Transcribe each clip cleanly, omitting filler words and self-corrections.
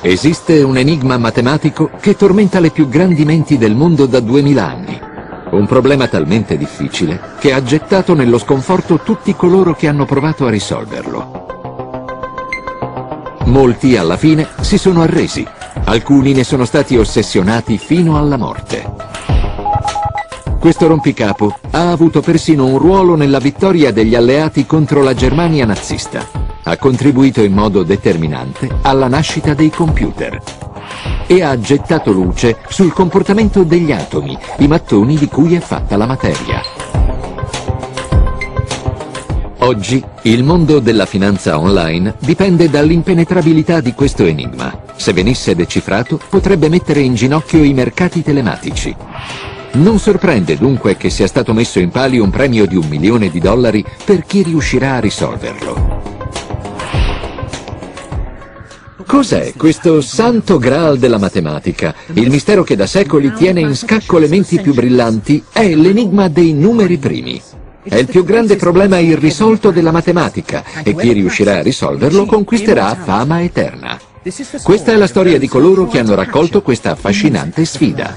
Esiste un enigma matematico che tormenta le più grandi menti del mondo da 2000 anni. Un problema talmente difficile che ha gettato nello sconforto tutti coloro che hanno provato a risolverlo. Molti alla fine si sono arresi, alcuni ne sono stati ossessionati fino alla morte. Questo rompicapo ha avuto persino un ruolo nella vittoria degli alleati contro la Germania nazista. Ha contribuito in modo determinante alla nascita dei computer e ha gettato luce sul comportamento degli atomi, i mattoni di cui è fatta la materia. Oggi il mondo della finanza online dipende dall'impenetrabilità di questo enigma. Se venisse decifrato, potrebbe mettere in ginocchio i mercati telematici. Non sorprende dunque che sia stato messo in palio un premio di $1 milione per chi riuscirà a risolverlo. Cos'è questo santo graal della matematica? Il mistero che da secoli tiene in scacco le menti più brillanti è l'enigma dei numeri primi. È il più grande problema irrisolto della matematica e chi riuscirà a risolverlo conquisterà fama eterna. Questa è la storia di coloro che hanno raccolto questa affascinante sfida.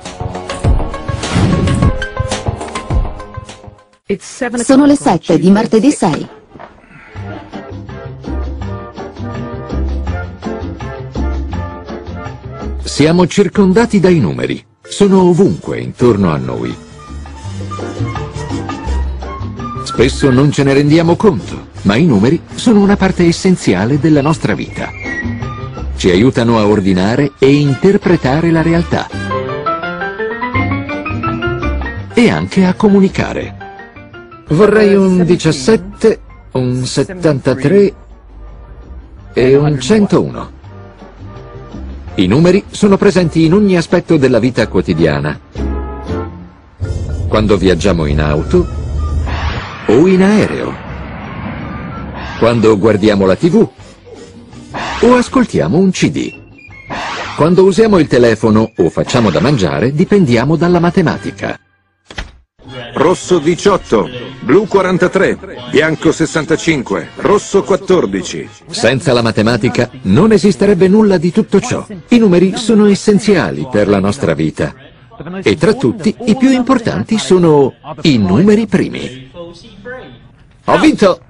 Sono le 7 di martedì 6. Siamo circondati dai numeri. Sono ovunque intorno a noi. Spesso non ce ne rendiamo conto, ma i numeri sono una parte essenziale della nostra vita. Ci aiutano a ordinare e interpretare la realtà. E anche a comunicare. Vorrei un 17, un 73 e un 101. I numeri sono presenti in ogni aspetto della vita quotidiana. Quando viaggiamo in auto o in aereo. Quando guardiamo la TV o ascoltiamo un CD. Quando usiamo il telefono o facciamo da mangiare, dipendiamo dalla matematica. Rosso 18, blu 43, bianco 65, rosso 14. Senza la matematica non esisterebbe nulla di tutto ciò. I numeri sono essenziali per la nostra vita. E tra tutti i più importanti sono i numeri primi. Ho vinto!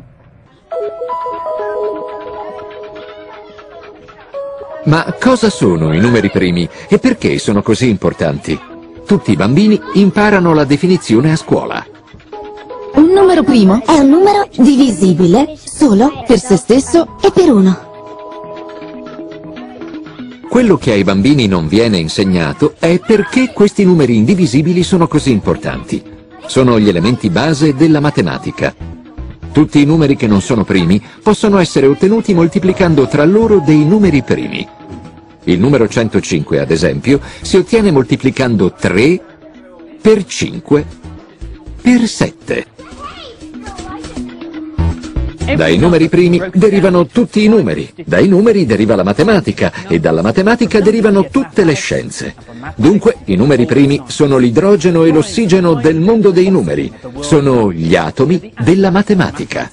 Ma cosa sono i numeri primi e perché sono così importanti? Tutti i bambini imparano la definizione a scuola. Un numero primo è un numero divisibile solo per se stesso e per uno. Quello che ai bambini non viene insegnato è perché questi numeri indivisibili sono così importanti. Sono gli elementi base della matematica. Tutti i numeri che non sono primi possono essere ottenuti moltiplicando tra loro dei numeri primi. Il numero 105, ad esempio, si ottiene moltiplicando 3 per 5 per 7. Dai numeri primi derivano tutti i numeri, dai numeri deriva la matematica e dalla matematica derivano tutte le scienze. Dunque, i numeri primi sono l'idrogeno e l'ossigeno del mondo dei numeri, sono gli atomi della matematica.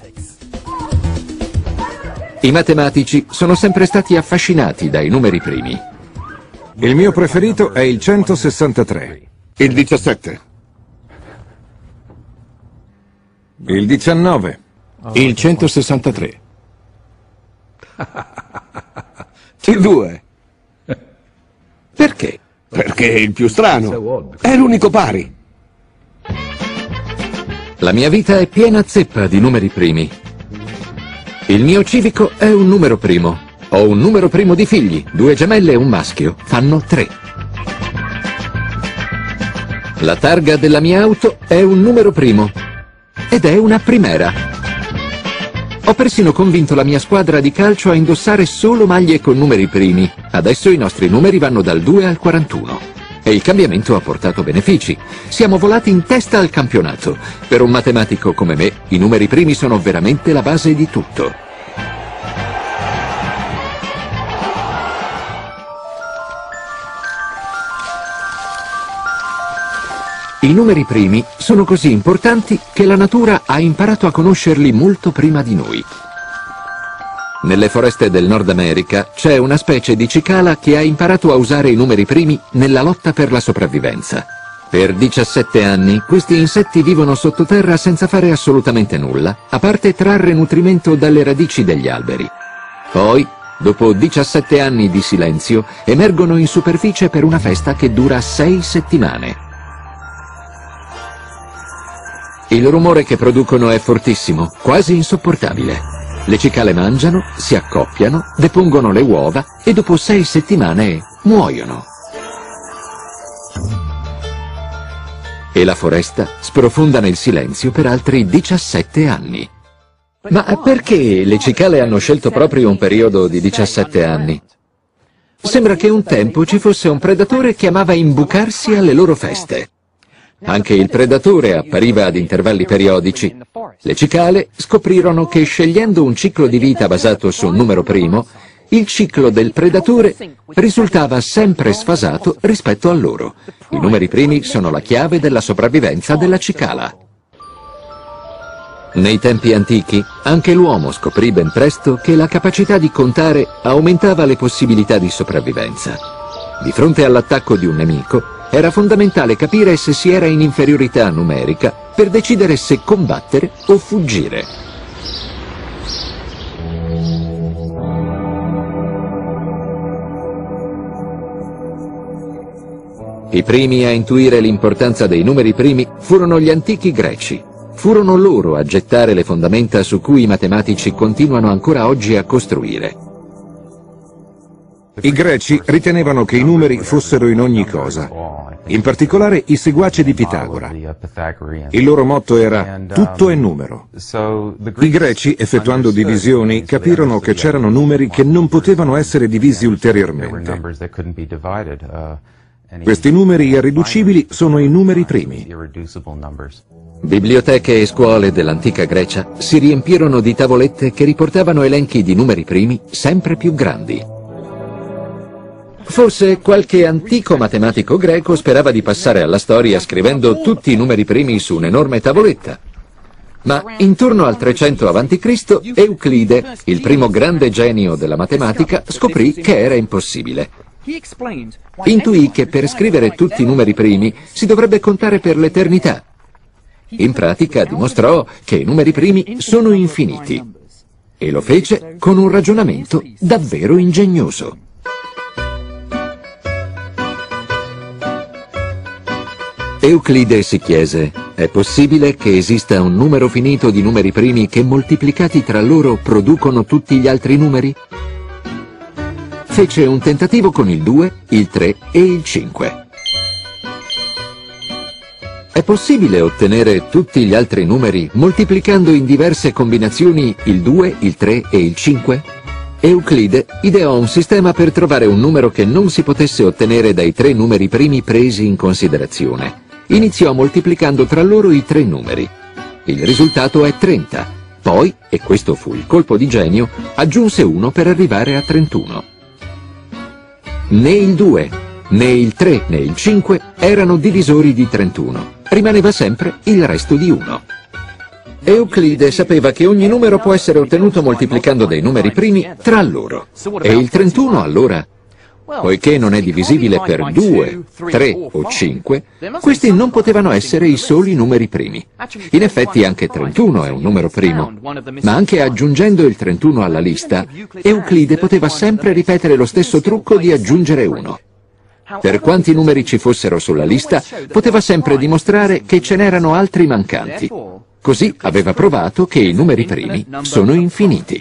I matematici sono sempre stati affascinati dai numeri primi. Il mio preferito è il 163. Il 17. Il 19. Il 163. Il 2. Perché? Perché è il più strano. È l'unico pari. La mia vita è piena zeppa di numeri primi. Il mio civico è un numero primo. Ho un numero primo di figli, 2 gemelle e un maschio, fanno 3. La targa della mia auto è un numero primo ed è una primera. Ho persino convinto la mia squadra di calcio a indossare solo maglie con numeri primi. Adesso i nostri numeri vanno dal 2 al 41. E il cambiamento ha portato benefici. Siamo volati in testa al campionato. Per un matematico come me, i numeri primi sono veramente la base di tutto. I numeri primi sono così importanti che la natura ha imparato a conoscerli molto prima di noi. Nelle foreste del Nord America c'è una specie di cicala che ha imparato a usare i numeri primi nella lotta per la sopravvivenza. Per 17 anni questi insetti vivono sottoterra senza fare assolutamente nulla, a parte trarre nutrimento dalle radici degli alberi. Poi, dopo 17 anni di silenzio, emergono in superficie per una festa che dura 6 settimane. Il rumore che producono è fortissimo, quasi insopportabile. Le cicale mangiano, si accoppiano, depongono le uova e dopo 6 settimane muoiono. E la foresta sprofonda nel silenzio per altri 17 anni. Ma perché le cicale hanno scelto proprio un periodo di 17 anni? Sembra che un tempo ci fosse un predatore che amava imbucarsi alle loro feste. Anche il predatore appariva ad intervalli periodici. Le cicale scoprirono che scegliendo un ciclo di vita basato su un numero primo, il ciclo del predatore risultava sempre sfasato rispetto a loro. I numeri primi sono la chiave della sopravvivenza della cicala. Nei tempi antichi, anche l'uomo scoprì ben presto che la capacità di contare aumentava le possibilità di sopravvivenza. Di fronte all'attacco di un nemico, era fondamentale capire se si era in inferiorità numerica per decidere se combattere o fuggire. I primi a intuire l'importanza dei numeri primi furono gli antichi greci. Furono loro a gettare le fondamenta su cui i matematici continuano ancora oggi a costruire. I greci ritenevano che i numeri fossero in ogni cosa, in particolare i seguaci di Pitagora. Il loro motto era «tutto è numero». I greci, effettuando divisioni, capirono che c'erano numeri che non potevano essere divisi ulteriormente. Questi numeri irriducibili sono i numeri primi. Biblioteche e scuole dell'antica Grecia si riempirono di tavolette che riportavano elenchi di numeri primi sempre più grandi. Forse qualche antico matematico greco sperava di passare alla storia scrivendo tutti i numeri primi su un'enorme tavoletta. Ma intorno al 300 a.C. Euclide, il primo grande genio della matematica, scoprì che era impossibile. Intuì che per scrivere tutti i numeri primi si dovrebbe contare per l'eternità. In pratica dimostrò che i numeri primi sono infiniti. E lo fece con un ragionamento davvero ingegnoso. Euclide si chiese: è possibile che esista un numero finito di numeri primi che moltiplicati tra loro producono tutti gli altri numeri? Fece un tentativo con il 2, il 3 e il 5. È possibile ottenere tutti gli altri numeri moltiplicando in diverse combinazioni il 2, il 3 e il 5? Euclide ideò un sistema per trovare un numero che non si potesse ottenere dai 3 numeri primi presi in considerazione. Iniziò moltiplicando tra loro i 3 numeri. Il risultato è 30. Poi, e questo fu il colpo di genio, aggiunse 1 per arrivare a 31. Né il 2, né il 3, né il 5 erano divisori di 31. Rimaneva sempre il resto di 1. Euclide sapeva che ogni numero può essere ottenuto moltiplicando dei numeri primi tra loro. E il 31 allora? Poiché non è divisibile per 2, 3 o 5, questi non potevano essere i soli numeri primi. In effetti anche 31 è un numero primo, ma anche aggiungendo il 31 alla lista, Euclide poteva sempre ripetere lo stesso trucco di aggiungere 1. Per quanti numeri ci fossero sulla lista, poteva sempre dimostrare che ce n'erano altri mancanti. Così aveva provato che i numeri primi sono infiniti.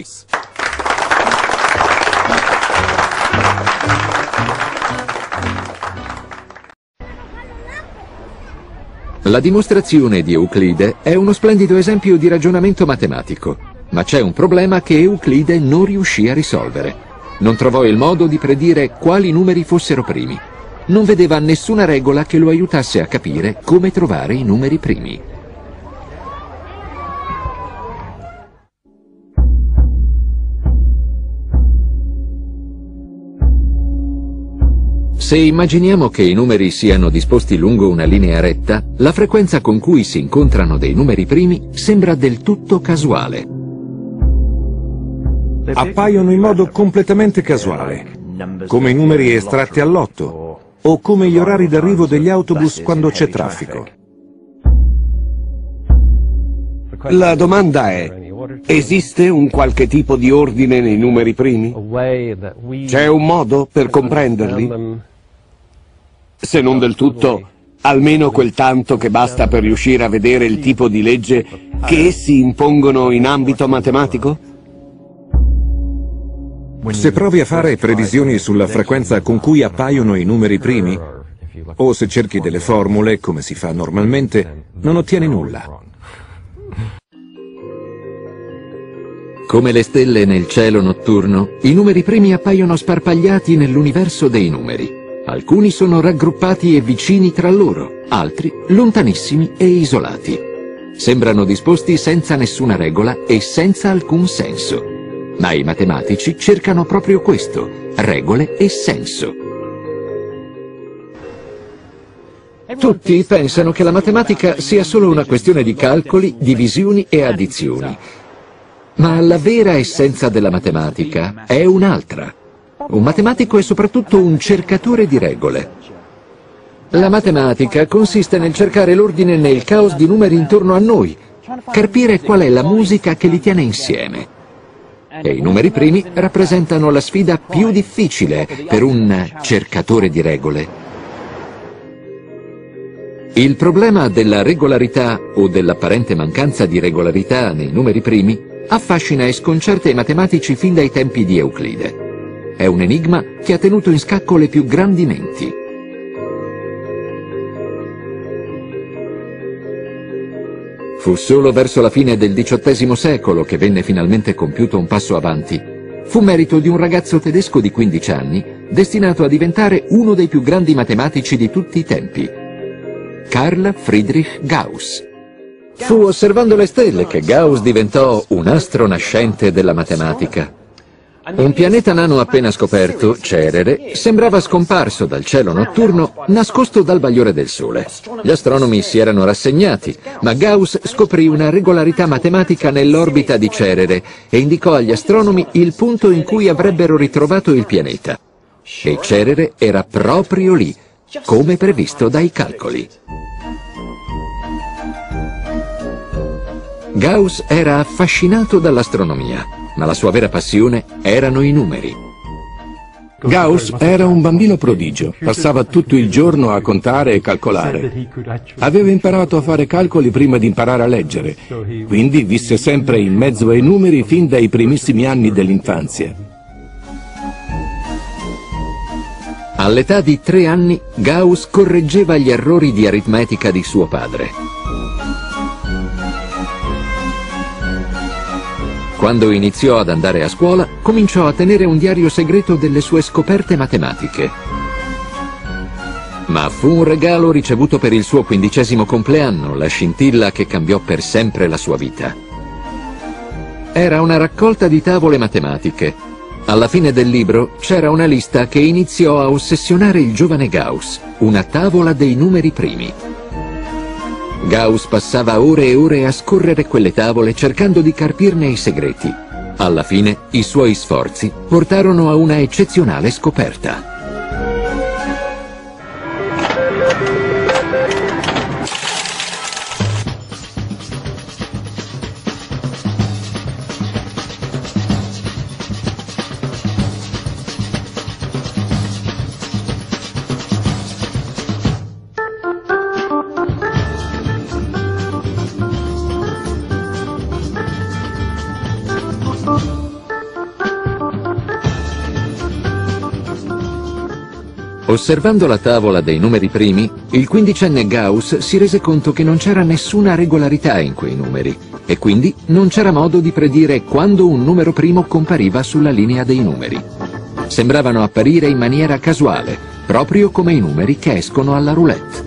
La dimostrazione di Euclide è uno splendido esempio di ragionamento matematico, ma c'è un problema che Euclide non riuscì a risolvere. Non trovò il modo di predire quali numeri fossero primi. Non vedeva nessuna regola che lo aiutasse a capire come trovare i numeri primi. Se immaginiamo che i numeri siano disposti lungo una linea retta, la frequenza con cui si incontrano dei numeri primi sembra del tutto casuale. appaiono in modo completamente casuale, come i numeri estratti al lotto o come gli orari d'arrivo degli autobus quando c'è traffico. La domanda è: esiste un qualche tipo di ordine nei numeri primi? C'è un modo per comprenderli? Se non del tutto, almeno quel tanto che basta per riuscire a vedere il tipo di legge che essi impongono in ambito matematico? Se provi a fare previsioni sulla frequenza con cui appaiono i numeri primi, o se cerchi delle formule, come si fa normalmente, non ottieni nulla. Come le stelle nel cielo notturno, i numeri primi appaiono sparpagliati nell'universo dei numeri. Alcuni sono raggruppati e vicini tra loro, altri lontanissimi e isolati. Sembrano disposti senza nessuna regola e senza alcun senso. Ma i matematici cercano proprio questo, regole e senso. Tutti pensano che la matematica sia solo una questione di calcoli, divisioni e addizioni. Ma la vera essenza della matematica è un'altra. Un matematico è soprattutto un cercatore di regole. La matematica consiste nel cercare l'ordine nel caos di numeri intorno a noi, capire qual è la musica che li tiene insieme. E i numeri primi rappresentano la sfida più difficile per un cercatore di regole. Il problema della regolarità o dell'apparente mancanza di regolarità nei numeri primi affascina e sconcerta i matematici fin dai tempi di Euclide. È un enigma che ha tenuto in scacco le più grandi menti. Fu solo verso la fine del XVIII secolo che venne finalmente compiuto un passo avanti. Fu merito di un ragazzo tedesco di 15 anni, destinato a diventare uno dei più grandi matematici di tutti i tempi, Carl Friedrich Gauss. Fu osservando le stelle che Gauss diventò un astro nascente della matematica. Un pianeta nano appena scoperto, Cerere, sembrava scomparso dal cielo notturno, nascosto dal bagliore del sole. Gli astronomi si erano rassegnati, ma Gauss scoprì una regolarità matematica nell'orbita di Cerere e indicò agli astronomi il punto in cui avrebbero ritrovato il pianeta. E Cerere era proprio lì, come previsto dai calcoli. Gauss era affascinato dall'astronomia, ma la sua vera passione erano i numeri. Gauss era un bambino prodigio, passava tutto il giorno a contare e calcolare. Aveva imparato a fare calcoli prima di imparare a leggere, quindi visse sempre in mezzo ai numeri fin dai primissimi anni dell'infanzia. All'età di 3 anni, Gauss correggeva gli errori di aritmetica di suo padre. Quando iniziò ad andare a scuola, cominciò a tenere un diario segreto delle sue scoperte matematiche. Ma fu un regalo ricevuto per il suo 15° compleanno, la scintilla che cambiò per sempre la sua vita. Era una raccolta di tavole matematiche. Alla fine del libro c'era una lista che iniziò a ossessionare il giovane Gauss, una tavola dei numeri primi. Gauss passava ore e ore a scorrere quelle tavole cercando di carpirne i segreti. Alla fine, i suoi sforzi portarono a una eccezionale scoperta. Osservando la tavola dei numeri primi, il 15enne Gauss si rese conto che non c'era nessuna regolarità in quei numeri e quindi non c'era modo di predire quando un numero primo compariva sulla linea dei numeri. Sembravano apparire in maniera casuale, proprio come i numeri che escono alla roulette.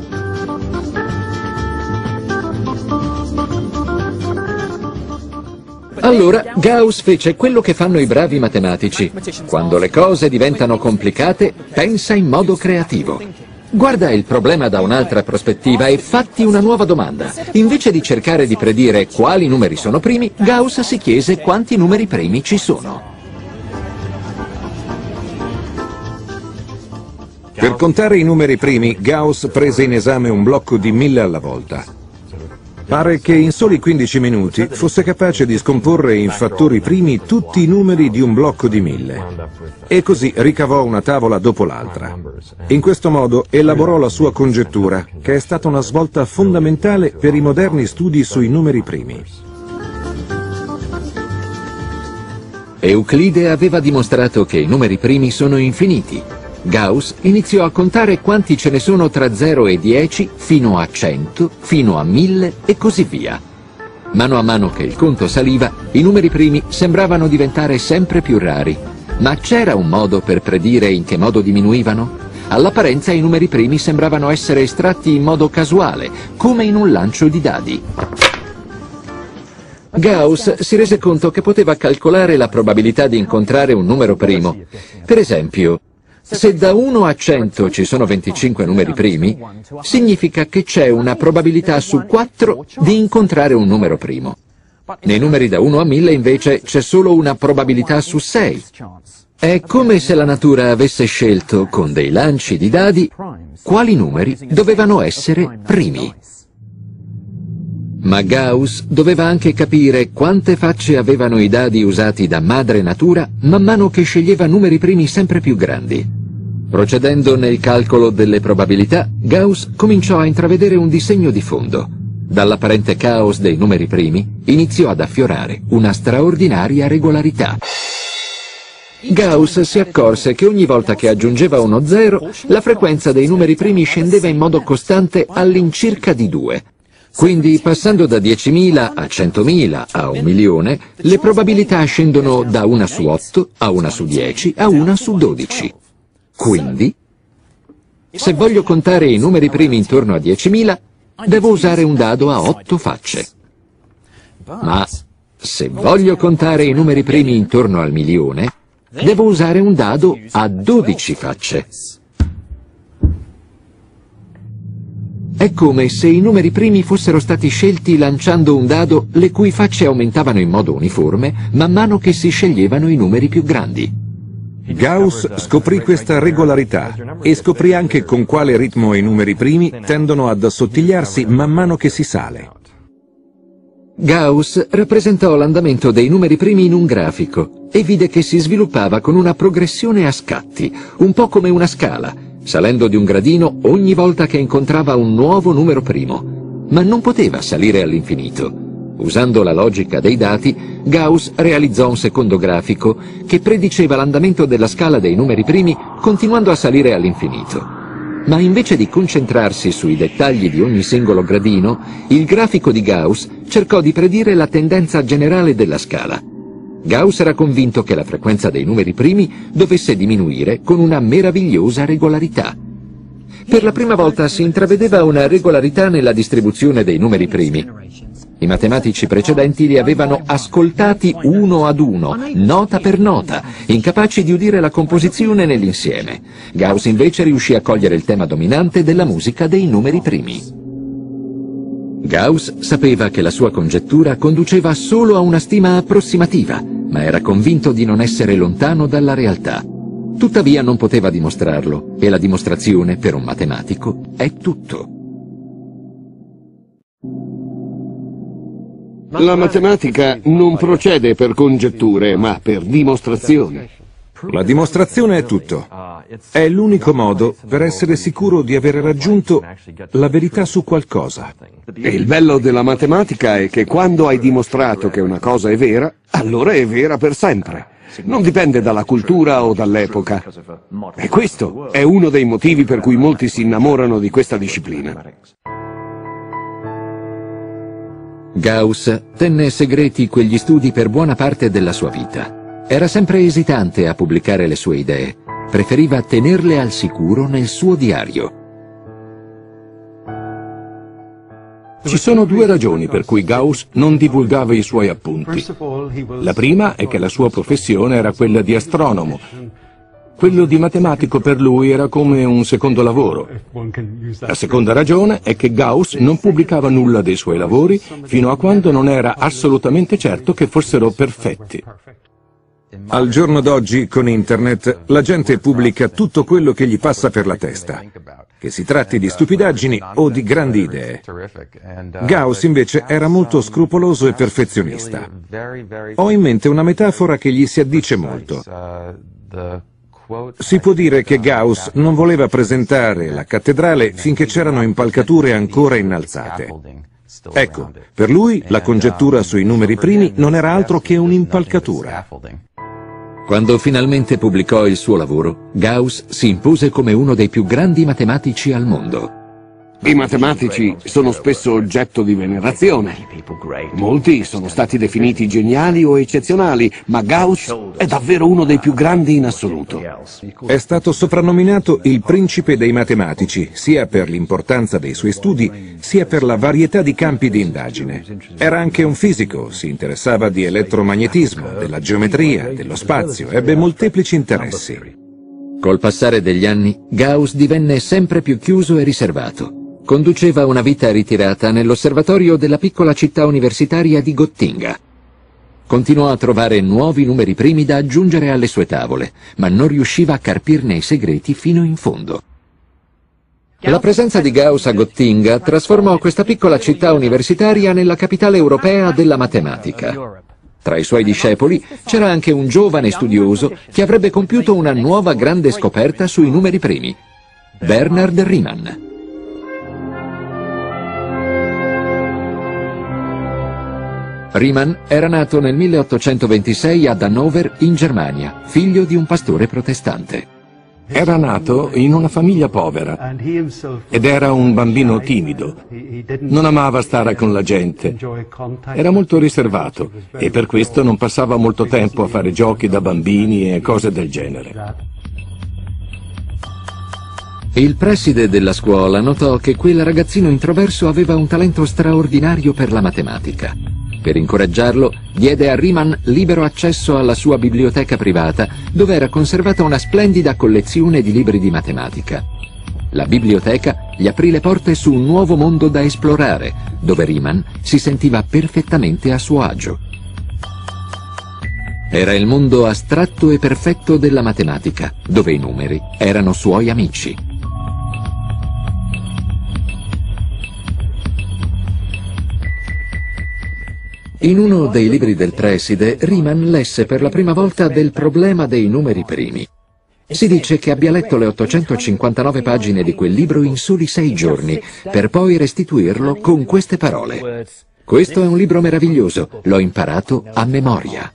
Allora Gauss fece quello che fanno i bravi matematici. Quando le cose diventano complicate, pensa in modo creativo. Guarda il problema da un'altra prospettiva e fatti una nuova domanda. Invece di cercare di predire quali numeri sono primi, Gauss si chiese quanti numeri primi ci sono. Per contare i numeri primi, Gauss prese in esame un blocco di 1000 alla volta. Pare che in soli 15 minuti fosse capace di scomporre in fattori primi tutti i numeri di un blocco di 1000. E così ricavò una tavola dopo l'altra. In questo modo elaborò la sua congettura, che è stata una svolta fondamentale per i moderni studi sui numeri primi. Euclide aveva dimostrato che i numeri primi sono infiniti. Gauss iniziò a contare quanti ce ne sono tra 0 e 10, fino a 100, fino a 1000 e così via. Mano a mano che il conto saliva, i numeri primi sembravano diventare sempre più rari. Ma c'era un modo per predire in che modo diminuivano? All'apparenza i numeri primi sembravano essere estratti in modo casuale, come in un lancio di dadi. Gauss si rese conto che poteva calcolare la probabilità di incontrare un numero primo. Per esempio, se da 1 a 100 ci sono 25 numeri primi, significa che c'è una probabilità su 4 di incontrare un numero primo. Nei numeri da 1 a 1000 invece c'è solo una probabilità su 6. È come se la natura avesse scelto, con dei lanci di dadi, quali numeri dovevano essere primi. Ma Gauss doveva anche capire quante facce avevano i dadi usati da madre natura man mano che sceglieva numeri primi sempre più grandi. Procedendo nel calcolo delle probabilità, Gauss cominciò a intravedere un disegno di fondo. Dall'apparente caos dei numeri primi iniziò ad affiorare una straordinaria regolarità. Gauss si accorse che ogni volta che aggiungeva uno 0, la frequenza dei numeri primi scendeva in modo costante all'incirca di 2. Quindi, passando da 10.000 a 100.000 a 1 milione, le probabilità scendono da 1 su 8 a 1 su 10 a 1 su 12. Quindi, se voglio contare i numeri primi intorno a 10.000, devo usare un dado a 8 facce. Ma se voglio contare i numeri primi intorno al milione, devo usare un dado a 12 facce. È come se i numeri primi fossero stati scelti lanciando un dado le cui facce aumentavano in modo uniforme man mano che si sceglievano i numeri più grandi. Gauss scoprì questa regolarità e scoprì anche con quale ritmo i numeri primi tendono ad assottigliarsi man mano che si sale. Gauss rappresentò l'andamento dei numeri primi in un grafico e vide che si sviluppava con una progressione a scatti, un po' come una scala, salendo di un gradino ogni volta che incontrava un nuovo numero primo. Ma non poteva salire all'infinito. Usando la logica dei dati, Gauss realizzò un secondo grafico che prediceva l'andamento della scala dei numeri primi continuando a salire all'infinito. Ma invece di concentrarsi sui dettagli di ogni singolo gradino, il grafico di Gauss cercò di predire la tendenza generale della scala. Gauss era convinto che la frequenza dei numeri primi dovesse diminuire con una meravigliosa regolarità. Per la prima volta si intravedeva una regolarità nella distribuzione dei numeri primi. I matematici precedenti li avevano ascoltati uno ad uno, nota per nota, incapaci di udire la composizione nell'insieme. Gauss invece riuscì a cogliere il tema dominante della musica dei numeri primi. Gauss sapeva che la sua congettura conduceva solo a una stima approssimativa, ma era convinto di non essere lontano dalla realtà. Tuttavia non poteva dimostrarlo, e la dimostrazione, per un matematico, è tutto. La matematica non procede per congetture, ma per dimostrazioni. La dimostrazione è tutto. È l'unico modo per essere sicuro di aver raggiunto la verità su qualcosa. E il bello della matematica è che quando hai dimostrato che una cosa è vera, allora è vera per sempre. Non dipende dalla cultura o dall'epoca. E questo è uno dei motivi per cui molti si innamorano di questa disciplina. Gauss tenne segreti quegli studi per buona parte della sua vita. Era sempre esitante a pubblicare le sue idee. Preferiva tenerle al sicuro nel suo diario. Ci sono due ragioni per cui Gauss non divulgava i suoi appunti. La prima è che la sua professione era quella di astronomo. Quello di matematico per lui era come un secondo lavoro. La seconda ragione è che Gauss non pubblicava nulla dei suoi lavori fino a quando non era assolutamente certo che fossero perfetti. Al giorno d'oggi, con Internet, la gente pubblica tutto quello che gli passa per la testa, che si tratti di stupidaggini o di grandi idee. Gauss invece era molto scrupoloso e perfezionista. Ho in mente una metafora che gli si addice molto. Si può dire che Gauss non voleva presentare la cattedrale finché c'erano impalcature ancora innalzate. Ecco, per lui la congettura sui numeri primi non era altro che un'impalcatura. Quando finalmente pubblicò il suo lavoro, Gauss si impose come uno dei più grandi matematici al mondo. I matematici sono spesso oggetto di venerazione. Molti sono stati definiti geniali o eccezionali, ma Gauss è davvero uno dei più grandi in assoluto. È stato soprannominato il principe dei matematici, sia per l'importanza dei suoi studi, sia per la varietà di campi di indagine. Era anche un fisico, si interessava di elettromagnetismo, della geometria, dello spazio, ebbe molteplici interessi. Col passare degli anni, Gauss divenne sempre più chiuso e riservato. Conduceva una vita ritirata nell'osservatorio della piccola città universitaria di Gottinga. Continuò a trovare nuovi numeri primi da aggiungere alle sue tavole, ma non riusciva a carpirne i segreti fino in fondo. La presenza di Gauss a Gottinga trasformò questa piccola città universitaria nella capitale europea della matematica. Tra i suoi discepoli c'era anche un giovane studioso che avrebbe compiuto una nuova grande scoperta sui numeri primi, Bernhard Riemann. Riemann era nato nel 1826 ad Hannover, in Germania, figlio di un pastore protestante. Era nato in una famiglia povera ed era un bambino timido. Non amava stare con la gente. Era molto riservato e per questo non passava molto tempo a fare giochi da bambini e cose del genere. Il preside della scuola notò che quel ragazzino introverso aveva un talento straordinario per la matematica. Per incoraggiarlo, diede a Riemann libero accesso alla sua biblioteca privata, dove era conservata una splendida collezione di libri di matematica. La biblioteca gli aprì le porte su un nuovo mondo da esplorare, dove Riemann si sentiva perfettamente a suo agio. Era il mondo astratto e perfetto della matematica, dove i numeri erano suoi amici. In uno dei libri del preside, Riemann lesse per la prima volta del problema dei numeri primi. Si dice che abbia letto le 859 pagine di quel libro in soli 6 giorni, per poi restituirlo con queste parole: «Questo è un libro meraviglioso, l'ho imparato a memoria».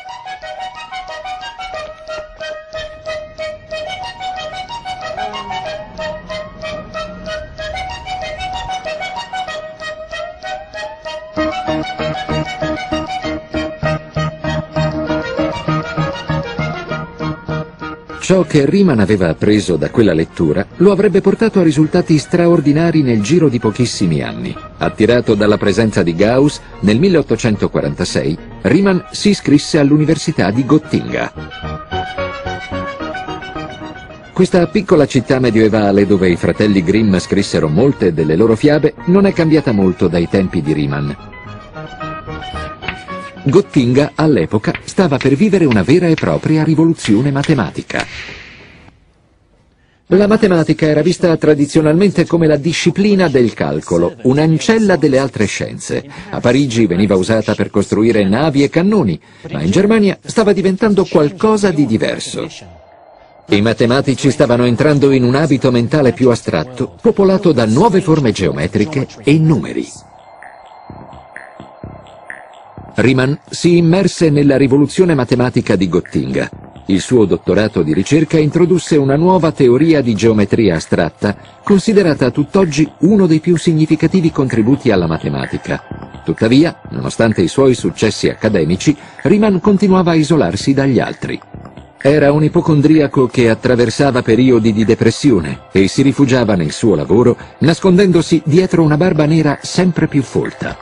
Ciò che Riemann aveva appreso da quella lettura lo avrebbe portato a risultati straordinari nel giro di pochissimi anni. Attirato dalla presenza di Gauss, nel 1846 Riemann si iscrisse all'Università di Gottinga. Questa piccola città medievale, dove i fratelli Grimm scrissero molte delle loro fiabe, non è cambiata molto dai tempi di Riemann. Gottinga, all'epoca, stava per vivere una vera e propria rivoluzione matematica. La matematica era vista tradizionalmente come la disciplina del calcolo, un'ancella delle altre scienze. A Parigi veniva usata per costruire navi e cannoni, ma in Germania stava diventando qualcosa di diverso. I matematici stavano entrando in un abito mentale più astratto, popolato da nuove forme geometriche e numeri. Riemann si immerse nella rivoluzione matematica di Gottinga. Il suo dottorato di ricerca introdusse una nuova teoria di geometria astratta, considerata tutt'oggi uno dei più significativi contributi alla matematica. Tuttavia, nonostante i suoi successi accademici, Riemann continuava a isolarsi dagli altri. Era un ipocondriaco che attraversava periodi di depressione e si rifugiava nel suo lavoro, nascondendosi dietro una barba nera sempre più folta.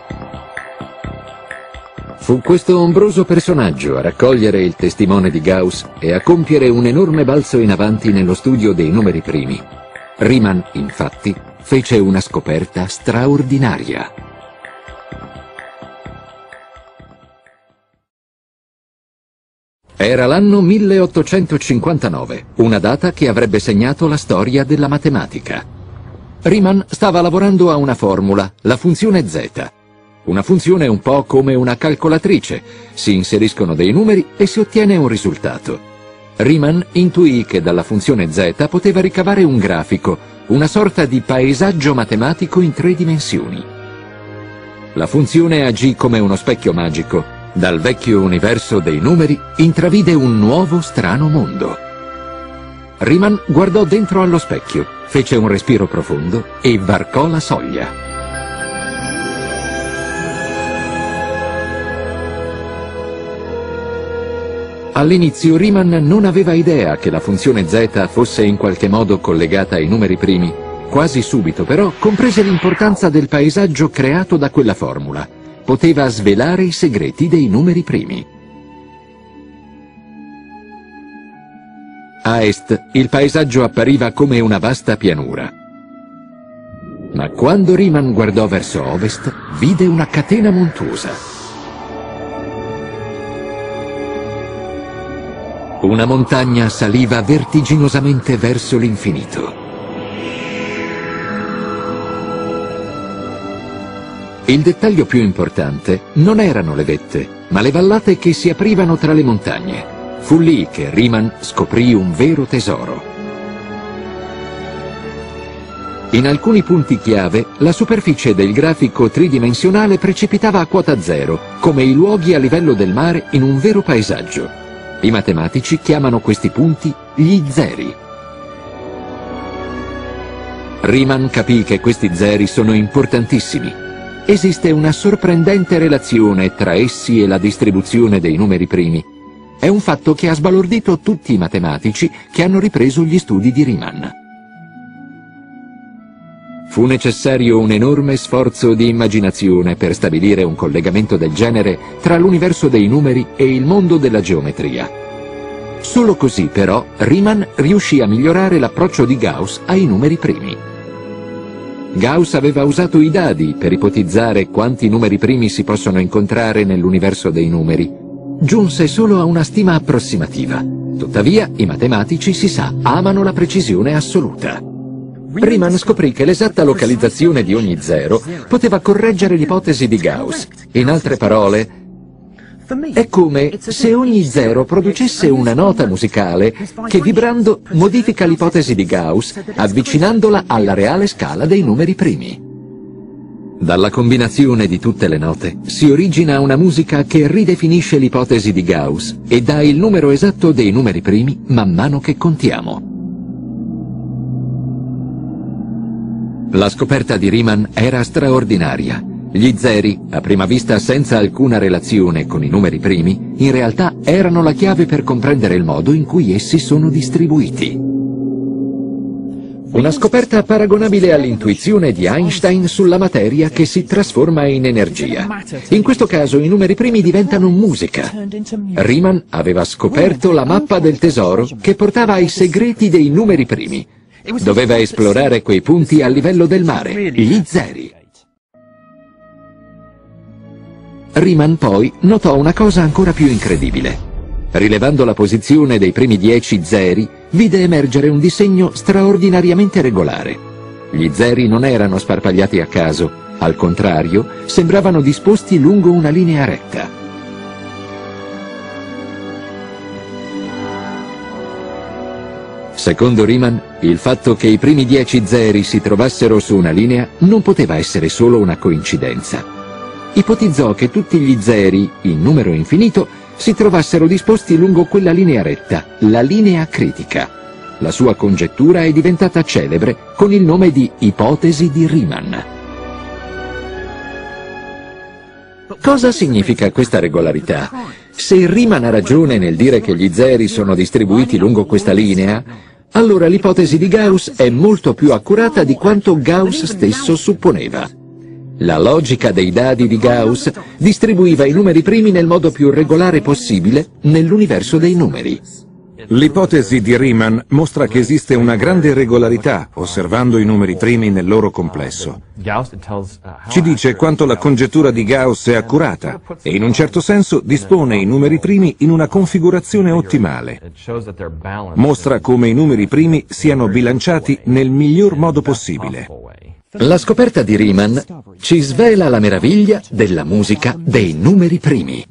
Fu questo ombroso personaggio a raccogliere il testimone di Gauss e a compiere un enorme balzo in avanti nello studio dei numeri primi. Riemann, infatti, fece una scoperta straordinaria. Era l'anno 1859, una data che avrebbe segnato la storia della matematica. Riemann stava lavorando a una formula, la funzione z. Una funzione un po' come una calcolatrice, si inseriscono dei numeri e si ottiene un risultato. Riemann intuì che dalla funzione z poteva ricavare un grafico, una sorta di paesaggio matematico in 3 dimensioni. La funzione agì come uno specchio magico. Dal vecchio universo dei numeri intravide un nuovo strano mondo. Riemann guardò dentro allo specchio, fece un respiro profondo e varcò la soglia. All'inizio Riemann non aveva idea che la funzione z fosse in qualche modo collegata ai numeri primi. Quasi subito però comprese l'importanza del paesaggio creato da quella formula. Poteva svelare i segreti dei numeri primi. A est il paesaggio appariva come una vasta pianura. Ma quando Riemann guardò verso ovest, vide una catena montuosa. Una montagna saliva vertiginosamente verso l'infinito. Il dettaglio più importante non erano le vette, ma le vallate che si aprivano tra le montagne. Fu lì che Riemann scoprì un vero tesoro. In alcuni punti chiave, la superficie del grafico tridimensionale precipitava a quota zero, come i luoghi a livello del mare in un vero paesaggio. I matematici chiamano questi punti gli zeri. Riemann capì che questi zeri sono importantissimi. Esiste una sorprendente relazione tra essi e la distribuzione dei numeri primi. È un fatto che ha sbalordito tutti i matematici che hanno ripreso gli studi di Riemann. Fu necessario un enorme sforzo di immaginazione per stabilire un collegamento del genere tra l'universo dei numeri e il mondo della geometria. Solo così, però, Riemann riuscì a migliorare l'approccio di Gauss ai numeri primi. Gauss aveva usato i dadi per ipotizzare quanti numeri primi si possono incontrare nell'universo dei numeri. Giunse solo a una stima approssimativa. Tuttavia, i matematici, si sa, amano la precisione assoluta. Riemann scoprì che l'esatta localizzazione di ogni zero poteva correggere l'ipotesi di Gauss. In altre parole, è come se ogni zero producesse una nota musicale che vibrando modifica l'ipotesi di Gauss, avvicinandola alla reale scala dei numeri primi. Dalla combinazione di tutte le note si origina una musica che ridefinisce l'ipotesi di Gauss e dà il numero esatto dei numeri primi man mano che contiamo. La scoperta di Riemann era straordinaria. Gli zeri, a prima vista senza alcuna relazione con i numeri primi, in realtà erano la chiave per comprendere il modo in cui essi sono distribuiti. Una scoperta paragonabile all'intuizione di Einstein sulla materia che si trasforma in energia. In questo caso i numeri primi diventano musica. Riemann aveva scoperto la mappa del tesoro che portava ai segreti dei numeri primi. Doveva esplorare quei punti a livello del mare, gli zeri. Riemann poi notò una cosa ancora più incredibile. Rilevando la posizione dei primi 10 zeri, vide emergere un disegno straordinariamente regolare. Gli zeri non erano sparpagliati a caso, al contrario, sembravano disposti lungo una linea retta. Secondo Riemann, il fatto che i primi 10 zeri si trovassero su una linea non poteva essere solo una coincidenza. Ipotizzò che tutti gli zeri, in numero infinito, si trovassero disposti lungo quella linea retta, la linea critica. La sua congettura è diventata celebre con il nome di ipotesi di Riemann. Cosa significa questa regolarità? Se Riemann ha ragione nel dire che gli zeri sono distribuiti lungo questa linea, allora l'ipotesi di Gauss è molto più accurata di quanto Gauss stesso supponeva. La logica dei dadi di Gauss distribuiva i numeri primi nel modo più regolare possibile nell'universo dei numeri. L'ipotesi di Riemann mostra che esiste una grande regolarità osservando i numeri primi nel loro complesso. Ci dice quanto la congettura di Gauss è accurata e in un certo senso dispone i numeri primi in una configurazione ottimale. Mostra come i numeri primi siano bilanciati nel miglior modo possibile. La scoperta di Riemann ci svela la meraviglia della musica dei numeri primi.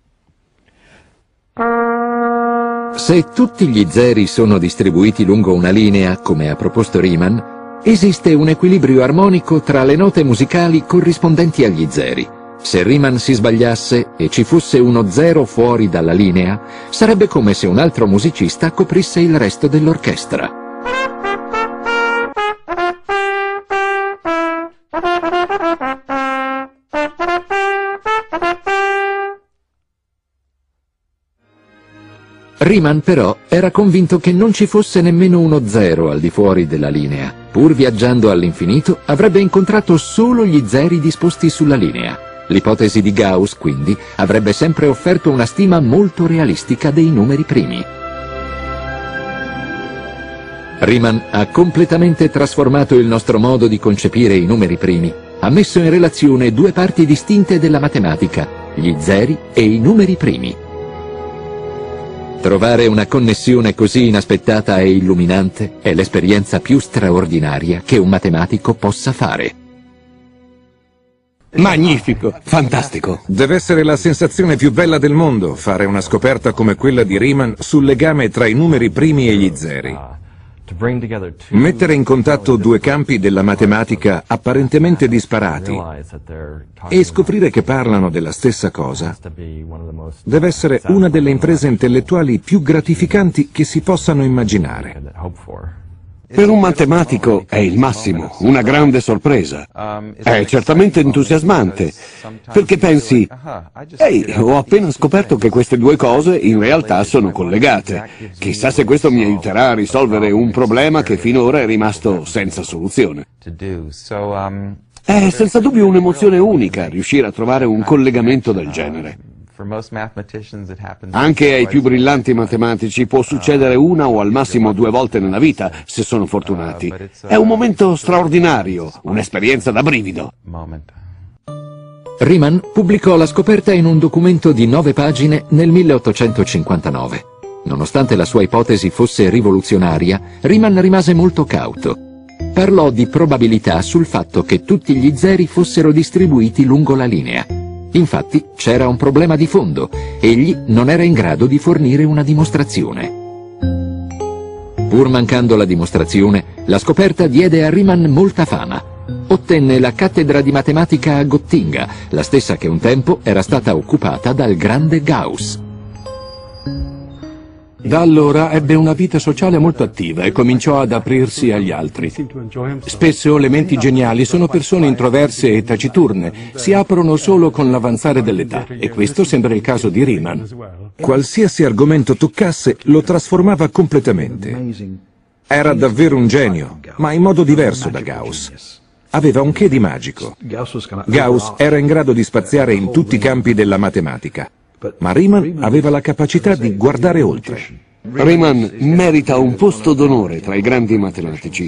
Se tutti gli zeri sono distribuiti lungo una linea, come ha proposto Riemann, esiste un equilibrio armonico tra le note musicali corrispondenti agli zeri. Se Riemann si sbagliasse e ci fosse uno zero fuori dalla linea, sarebbe come se un altro musicista coprisse il resto dell'orchestra. Riemann però era convinto che non ci fosse nemmeno uno zero al di fuori della linea. Pur viaggiando all'infinito, avrebbe incontrato solo gli zeri disposti sulla linea. L'ipotesi di Gauss, quindi, avrebbe sempre offerto una stima molto realistica dei numeri primi. Riemann ha completamente trasformato il nostro modo di concepire i numeri primi. Ha messo in relazione due parti distinte della matematica, gli zeri e i numeri primi. Trovare una connessione così inaspettata e illuminante è l'esperienza più straordinaria che un matematico possa fare. Magnifico, fantastico. Deve essere la sensazione più bella del mondo fare una scoperta come quella di Riemann sul legame tra i numeri primi e gli zeri. Mettere in contatto due campi della matematica apparentemente disparati e scoprire che parlano della stessa cosa deve essere una delle imprese intellettuali più gratificanti che si possano immaginare. Per un matematico è il massimo, una grande sorpresa. È certamente entusiasmante, perché pensi, ehi, ho appena scoperto che queste due cose in realtà sono collegate. Chissà se questo mi aiuterà a risolvere un problema che finora è rimasto senza soluzione. È senza dubbio un'emozione unica riuscire a trovare un collegamento del genere. Anche ai più brillanti matematici può succedere una o al massimo due volte nella vita, se sono fortunati. È un momento straordinario, un'esperienza da brivido. Riemann pubblicò la scoperta in un documento di 9 pagine nel 1859. Nonostante la sua ipotesi fosse rivoluzionaria, Riemann rimase molto cauto. Parlò di probabilità sul fatto che tutti gli zeri fossero distribuiti lungo la linea. Infatti c'era un problema di fondo, egli non era in grado di fornire una dimostrazione. Pur mancando la dimostrazione, la scoperta diede a Riemann molta fama. Ottenne la cattedra di matematica a Gottinga, la stessa che un tempo era stata occupata dal grande Gauss. Da allora ebbe una vita sociale molto attiva e cominciò ad aprirsi agli altri. Spesso le menti geniali sono persone introverse e taciturne, si aprono solo con l'avanzare dell'età, e questo sembra il caso di Riemann. Qualsiasi argomento toccasse lo trasformava completamente. Era davvero un genio, ma in modo diverso da Gauss. Aveva un che di magico. Gauss era in grado di spaziare in tutti i campi della matematica. Ma Riemann aveva la capacità di guardare oltre. Riemann merita un posto d'onore tra i grandi matematici.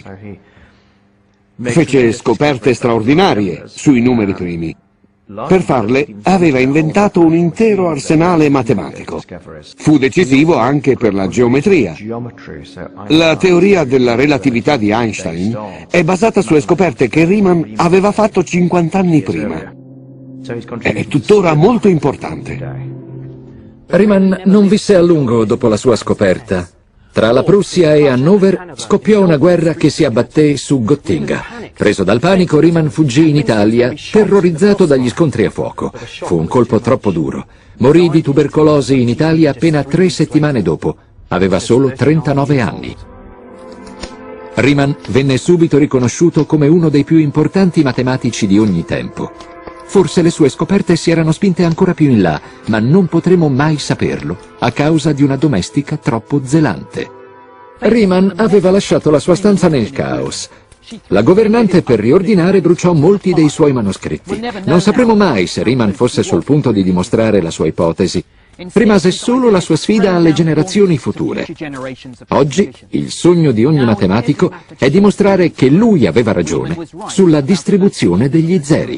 Fece scoperte straordinarie sui numeri primi. Per farle aveva inventato un intero arsenale matematico. Fu decisivo anche per la geometria. La teoria della relatività di Einstein è basata sulle scoperte che Riemann aveva fatto 50 anni prima. È tuttora molto importante. Riemann non visse a lungo dopo la sua scoperta. Tra la Prussia e Hannover scoppiò una guerra che si abbatté su Gottinga. Preso dal panico, Riemann fuggì in Italia, terrorizzato dagli scontri a fuoco. Fu un colpo troppo duro. Morì di tubercolosi in Italia appena 3 settimane dopo. Aveva solo 39 anni. Riemann venne subito riconosciuto come uno dei più importanti matematici di ogni tempo. Forse le sue scoperte si erano spinte ancora più in là, ma non potremo mai saperlo, a causa di una domestica troppo zelante. Riemann aveva lasciato la sua stanza nel caos. La governante, per riordinare, bruciò molti dei suoi manoscritti. Non sapremo mai se Riemann fosse sul punto di dimostrare la sua ipotesi. rimase solo la sua sfida alle generazioni future. Oggi il sogno di ogni matematico è dimostrare che lui aveva ragione sulla distribuzione degli zeri.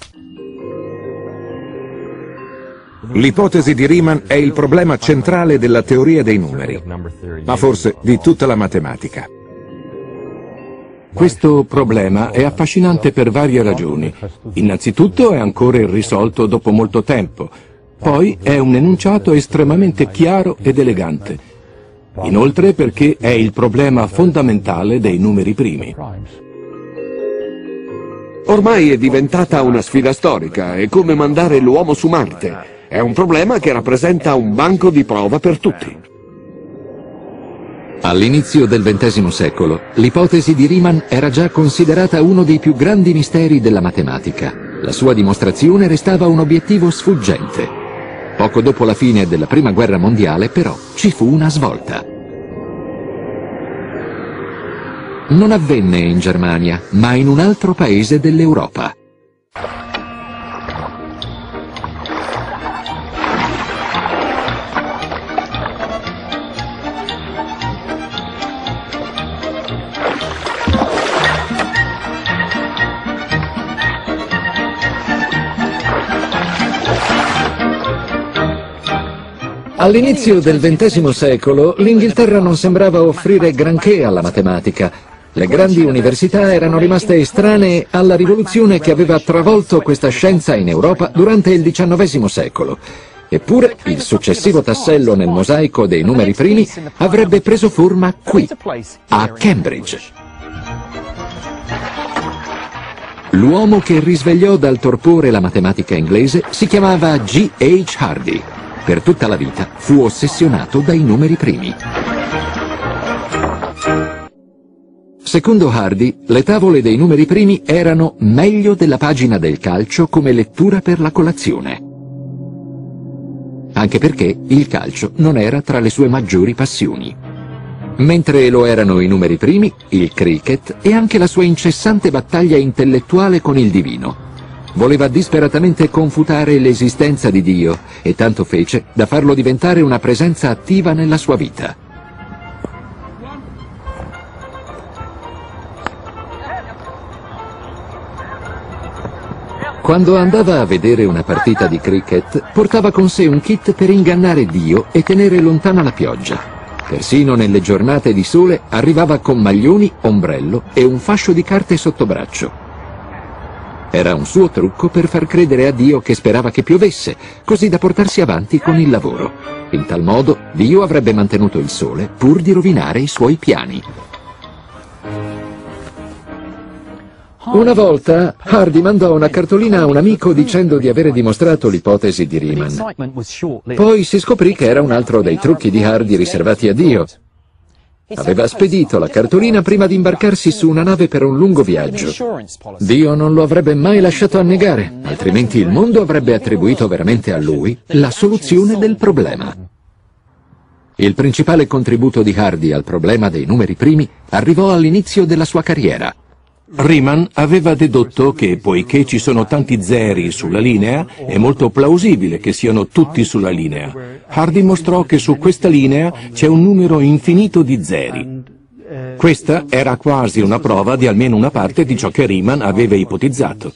L'ipotesi di Riemann è il problema centrale della teoria dei numeri, ma forse di tutta la matematica. Questo problema è affascinante per varie ragioni. Innanzitutto è ancora irrisolto dopo molto tempo. Poi è un enunciato estremamente chiaro ed elegante. Inoltre perché è il problema fondamentale dei numeri primi. Ormai è diventata una sfida storica, è come mandare l'uomo su Marte. È un problema che rappresenta un banco di prova per tutti. All'inizio del XX secolo, l'ipotesi di Riemann era già considerata uno dei più grandi misteri della matematica. La sua dimostrazione restava un obiettivo sfuggente. Poco dopo la fine della Prima Guerra Mondiale, però, ci fu una svolta. Non avvenne in Germania, ma in un altro paese dell'Europa. All'inizio del XX secolo l'Inghilterra non sembrava offrire granché alla matematica. Le grandi università erano rimaste estranee alla rivoluzione che aveva travolto questa scienza in Europa durante il XIX secolo. Eppure il successivo tassello nel mosaico dei numeri primi avrebbe preso forma qui, a Cambridge. L'uomo che risvegliò dal torpore la matematica inglese si chiamava G.H. Hardy. Per tutta la vita fu ossessionato dai numeri primi. Secondo Hardy, le tavole dei numeri primi erano meglio della pagina del calcio come lettura per la colazione. Anche perché il calcio non era tra le sue maggiori passioni. Mentre lo erano i numeri primi, il cricket e anche la sua incessante battaglia intellettuale con il divino. Voleva disperatamente confutare l'esistenza di Dio e tanto fece da farlo diventare una presenza attiva nella sua vita. Quando andava a vedere una partita di cricket, portava con sé un kit per ingannare Dio e tenere lontana la pioggia. Persino nelle giornate di sole arrivava con maglioni, ombrello e un fascio di carte sotto braccio. Era un suo trucco per far credere a Dio che sperava che piovesse, così da portarsi avanti con il lavoro. In tal modo Dio avrebbe mantenuto il sole pur di rovinare i suoi piani. Una volta Hardy mandò una cartolina a un amico dicendo di avere dimostrato l'ipotesi di Riemann. Poi si scoprì che era un altro dei trucchi di Hardy riservati a Dio. Aveva spedito la cartolina prima di imbarcarsi su una nave per un lungo viaggio. Dio non lo avrebbe mai lasciato annegare, altrimenti il mondo avrebbe attribuito veramente a lui la soluzione del problema. Il principale contributo di Hardy al problema dei numeri primi arrivò all'inizio della sua carriera. Riemann aveva dedotto che, poiché ci sono tanti zeri sulla linea, è molto plausibile che siano tutti sulla linea. Hardy mostrò che su questa linea c'è un numero infinito di zeri. Questa era quasi una prova di almeno una parte di ciò che Riemann aveva ipotizzato.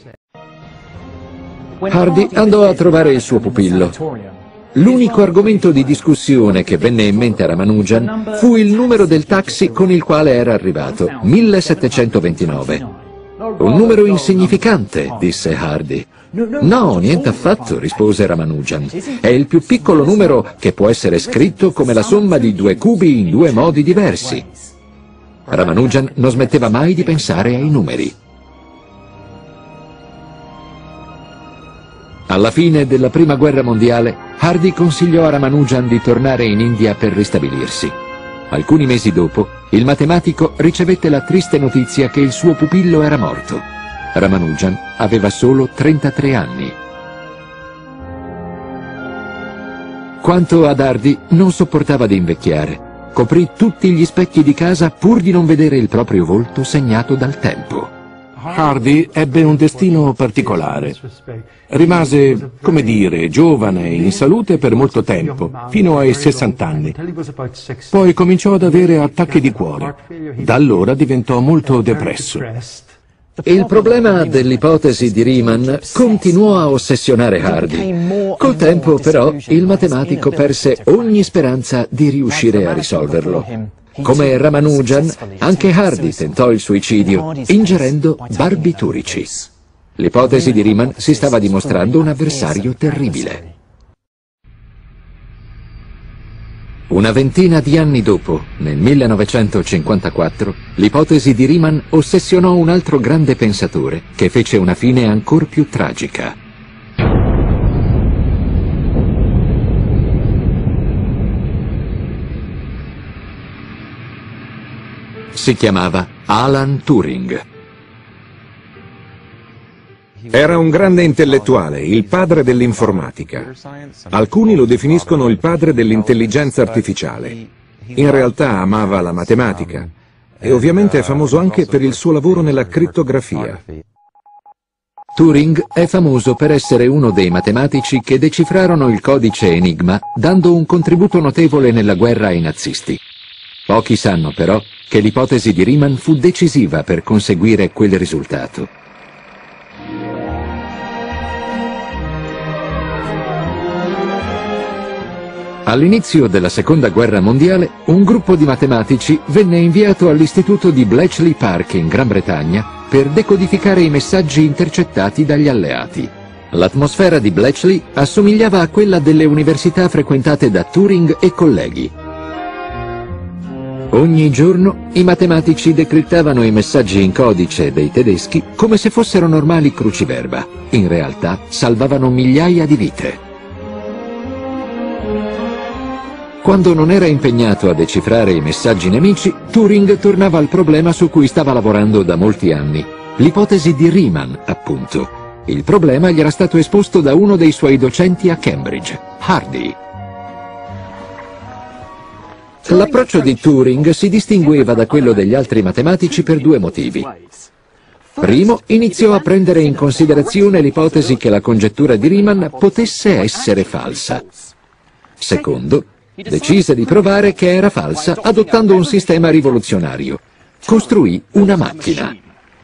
Hardy andò a trovare il suo pupillo. L'unico argomento di discussione che venne in mente a Ramanujan fu il numero del taxi con il quale era arrivato, 1729. Un numero insignificante, disse Hardy. No, niente affatto, rispose Ramanujan. È il più piccolo numero che può essere scritto come la somma di due cubi in due modi diversi. Ramanujan non smetteva mai di pensare ai numeri. Alla fine della Prima Guerra Mondiale, Hardy consigliò a Ramanujan di tornare in India per ristabilirsi. Alcuni mesi dopo, il matematico ricevette la triste notizia che il suo pupillo era morto. Ramanujan aveva solo 33 anni. Quanto ad Hardy, non sopportava di invecchiare. Coprì tutti gli specchi di casa pur di non vedere il proprio volto segnato dal tempo. Hardy ebbe un destino particolare. Rimase, come dire, giovane e in salute per molto tempo, fino ai 60 anni. Poi cominciò ad avere attacchi di cuore. Da allora diventò molto depresso. Il problema dell'ipotesi di Riemann continuò a ossessionare Hardy. Col tempo, però, il matematico perse ogni speranza di riuscire a risolverlo. Come Ramanujan, anche Hardy tentò il suicidio, ingerendo barbiturici. L'ipotesi di Riemann si stava dimostrando un avversario terribile. Una ventina di anni dopo, nel 1954, l'ipotesi di Riemann ossessionò un altro grande pensatore che fece una fine ancor più tragica. Si chiamava Alan Turing. Era un grande intellettuale, il padre dell'informatica. Alcuni lo definiscono il padre dell'intelligenza artificiale. In realtà amava la matematica e ovviamente è famoso anche per il suo lavoro nella crittografia. Turing è famoso per essere uno dei matematici che decifrarono il codice Enigma, dando un contributo notevole nella guerra ai nazisti. Pochi sanno però che l'ipotesi di Riemann fu decisiva per conseguire quel risultato. All'inizio della Seconda Guerra Mondiale, un gruppo di matematici venne inviato all'istituto di Bletchley Park in Gran Bretagna per decodificare i messaggi intercettati dagli alleati. L'atmosfera di Bletchley assomigliava a quella delle università frequentate da Turing e colleghi. Ogni giorno i matematici decrittavano i messaggi in codice dei tedeschi come se fossero normali cruciverba. In realtà salvavano migliaia di vite. Quando non era impegnato a decifrare i messaggi nemici, Turing tornava al problema su cui stava lavorando da molti anni. L'ipotesi di Riemann, appunto. Il problema gli era stato esposto da uno dei suoi docenti a Cambridge, Hardy. L'approccio di Turing si distingueva da quello degli altri matematici per due motivi. Primo, iniziò a prendere in considerazione l'ipotesi che la congettura di Riemann potesse essere falsa. Secondo, decise di provare che era falsa adottando un sistema rivoluzionario. Costruì una macchina.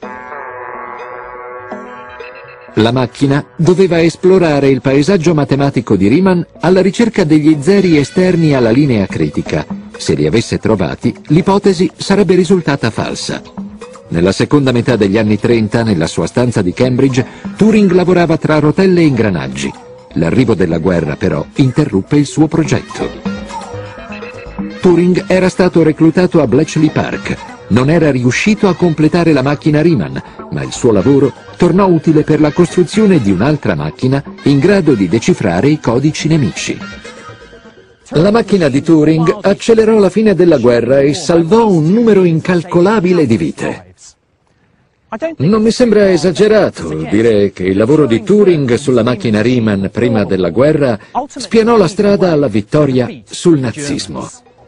La macchina doveva esplorare il paesaggio matematico di Riemann alla ricerca degli zeri esterni alla linea critica. Se li avesse trovati, l'ipotesi sarebbe risultata falsa. Nella seconda metà degli anni 30, nella sua stanza di Cambridge, Turing lavorava tra rotelle e ingranaggi. L'arrivo della guerra, però, interruppe il suo progetto. Turing era stato reclutato a Bletchley Park. Non era riuscito a completare la macchina Riemann, ma il suo lavoro tornò utile per la costruzione di un'altra macchina in grado di decifrare i codici nemici. La macchina di Turing accelerò la fine della guerra e salvò un numero incalcolabile di vite. Non mi sembra esagerato dire che il lavoro di Turing sulla macchina Riemann prima della guerra spianò la strada alla vittoria sul nazismo.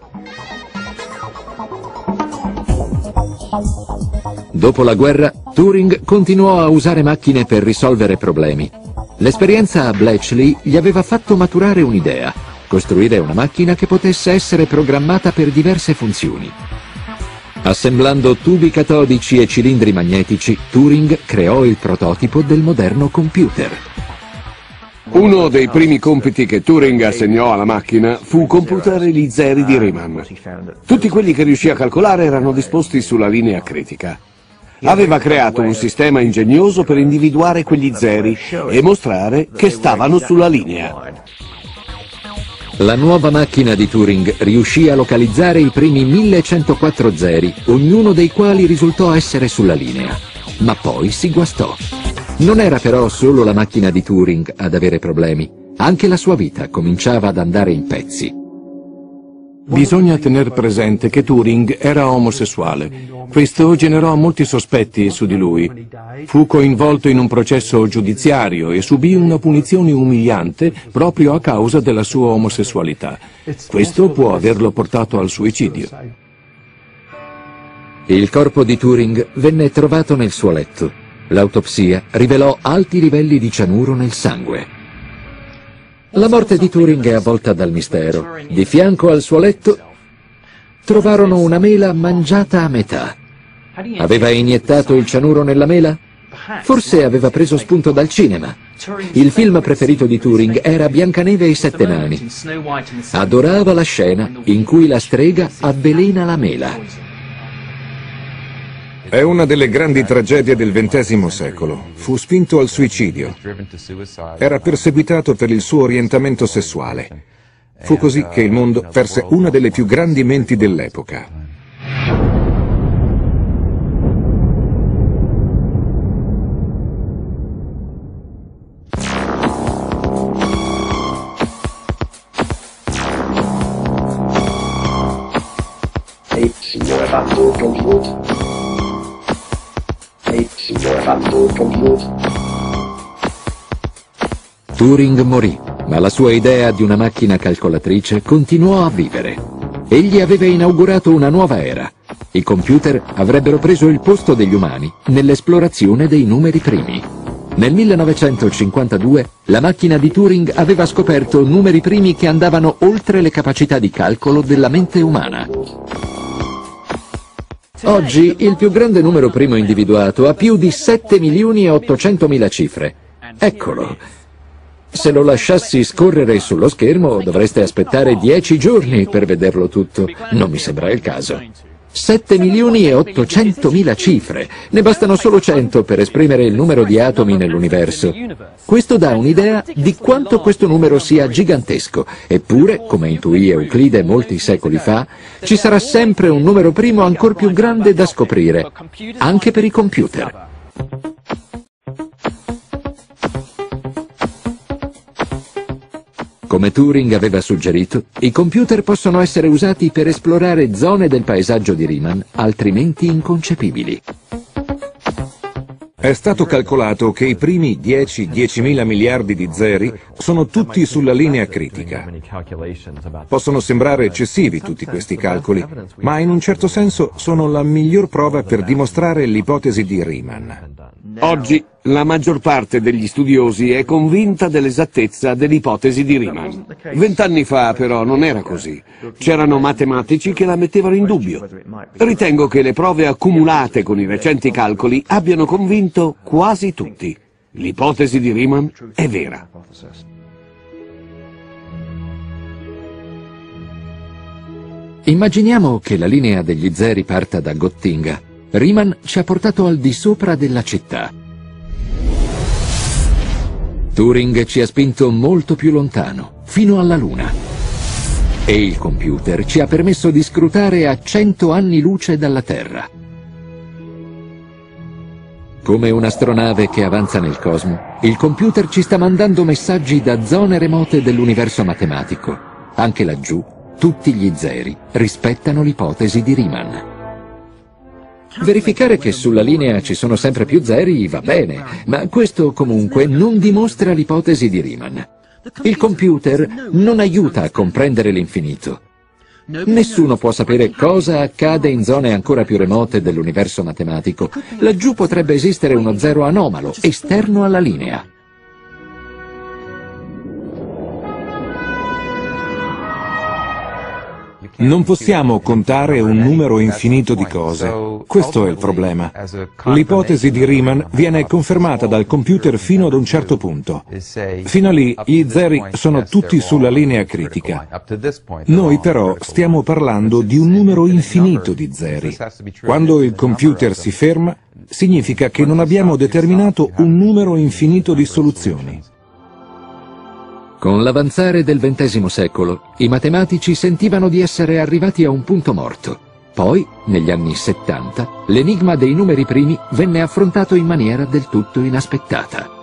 Dopo la guerra, Turing continuò a usare macchine per risolvere problemi. L'esperienza a Bletchley gli aveva fatto maturare un'idea: costruire una macchina che potesse essere programmata per diverse funzioni. Assemblando tubi catodici e cilindri magnetici, Turing creò il prototipo del moderno computer. Uno dei primi compiti che Turing assegnò alla macchina fu computare gli zeri di Riemann. Tutti quelli che riuscì a calcolare erano disposti sulla linea critica. Aveva creato un sistema ingegnoso per individuare quegli zeri e mostrare che stavano sulla linea. La nuova macchina di Turing riuscì a localizzare i primi 1104 zeri, ognuno dei quali risultò essere sulla linea. Ma poi si guastò. Non era però solo la macchina di Turing ad avere problemi, anche la sua vita cominciava ad andare in pezzi. Bisogna tener presente che Turing era omosessuale. Questo generò molti sospetti su di lui. Fu coinvolto in un processo giudiziario e subì una punizione umiliante proprio a causa della sua omosessualità. Questo può averlo portato al suicidio. Il corpo di Turing venne trovato nel suo letto. L'autopsia rivelò alti livelli di cianuro nel sangue. La morte di Turing è avvolta dal mistero. Di fianco al suo letto trovarono una mela mangiata a metà. Aveva iniettato il cianuro nella mela? Forse aveva preso spunto dal cinema. Il film preferito di Turing era Biancaneve e i Sette Nani. Adorava la scena in cui la strega avvelena la mela. È una delle grandi tragedie del XX secolo. Fu spinto al suicidio. Era perseguitato per il suo orientamento sessuale. Fu così che il mondo perse una delle più grandi menti dell'epoca. Signore fatto computer. Signore fatto computer. Turing morì, ma la sua idea di una macchina calcolatrice continuò a vivere. Egli aveva inaugurato una nuova era. I computer avrebbero preso il posto degli umani nell'esplorazione dei numeri primi. Nel 1952 la macchina di Turing aveva scoperto numeri primi che andavano oltre le capacità di calcolo della mente umana. Oggi il più grande numero primo individuato ha più di 7.800.000 cifre. Eccolo. Se lo lasciassi scorrere sullo schermo dovreste aspettare 10 giorni per vederlo tutto. Non mi sembra il caso. 7.800.000 cifre. Ne bastano solo 100 per esprimere il numero di atomi nell'universo. Questo dà un'idea di quanto questo numero sia gigantesco. Eppure, come intuì Euclide molti secoli fa, ci sarà sempre un numero primo ancor più grande da scoprire, anche per i computer. Come Turing aveva suggerito, i computer possono essere usati per esplorare zone del paesaggio di Riemann altrimenti inconcepibili. È stato calcolato che i primi 10.000 miliardi di zeri sono tutti sulla linea critica. Possono sembrare eccessivi tutti questi calcoli, ma in un certo senso sono la miglior prova per dimostrare l'ipotesi di Riemann. Oggi la maggior parte degli studiosi è convinta dell'esattezza dell'ipotesi di Riemann. 20 anni fa però non era così. C'erano matematici che la mettevano in dubbio. Ritengo che le prove accumulate con i recenti calcoli abbiano convinto quasi tutti. L'ipotesi di Riemann è vera. Immaginiamo che la linea degli zeri parta da Gottinga. Riemann ci ha portato al di sopra della città. Turing ci ha spinto molto più lontano, fino alla Luna. E il computer ci ha permesso di scrutare a 100 anni luce dalla Terra. Come un'astronave che avanza nel cosmo, il computer ci sta mandando messaggi da zone remote dell'universo matematico. Anche laggiù, tutti gli zeri rispettano l'ipotesi di Riemann. Verificare che sulla linea ci sono sempre più zeri va bene, ma questo comunque non dimostra l'ipotesi di Riemann. Il computer non aiuta a comprendere l'infinito. Nessuno può sapere cosa accade in zone ancora più remote dell'universo matematico. Laggiù potrebbe esistere uno zero anomalo, esterno alla linea. Non possiamo contare un numero infinito di cose. Questo è il problema. L'ipotesi di Riemann viene confermata dal computer fino ad un certo punto. Fino a lì gli zeri sono tutti sulla linea critica. Noi però stiamo parlando di un numero infinito di zeri. Quando il computer si ferma, significa che non abbiamo determinato un numero infinito di soluzioni. Con l'avanzare del XX secolo, i matematici sentivano di essere arrivati a un punto morto. Poi, negli anni 70, l'enigma dei numeri primi venne affrontato in maniera del tutto inaspettata.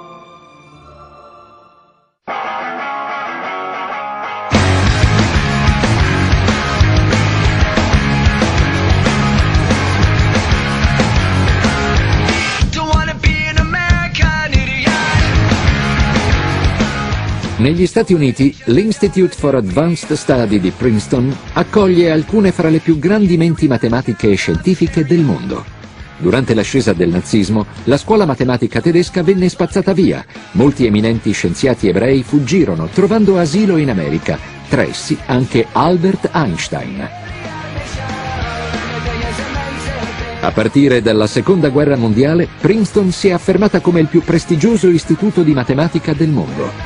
Negli Stati Uniti, l'Institute for Advanced Study di Princeton accoglie alcune fra le più grandi menti matematiche e scientifiche del mondo. Durante l'ascesa del nazismo, la scuola matematica tedesca venne spazzata via. Molti eminenti scienziati ebrei fuggirono, trovando asilo in America, tra essi anche Albert Einstein. A partire dalla Seconda Guerra Mondiale, Princeton si è affermata come il più prestigioso istituto di matematica del mondo.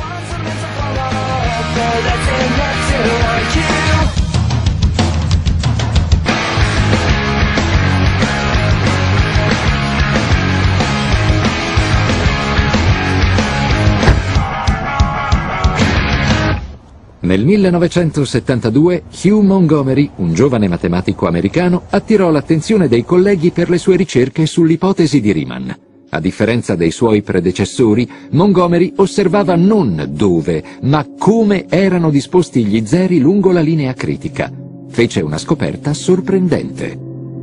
Nel 1972 Hugh Montgomery, un giovane matematico americano, attirò l'attenzione dei colleghi per le sue ricerche sull'ipotesi di Riemann. A differenza dei suoi predecessori, Montgomery osservava non dove, ma come erano disposti gli zeri lungo la linea critica. Fece una scoperta sorprendente.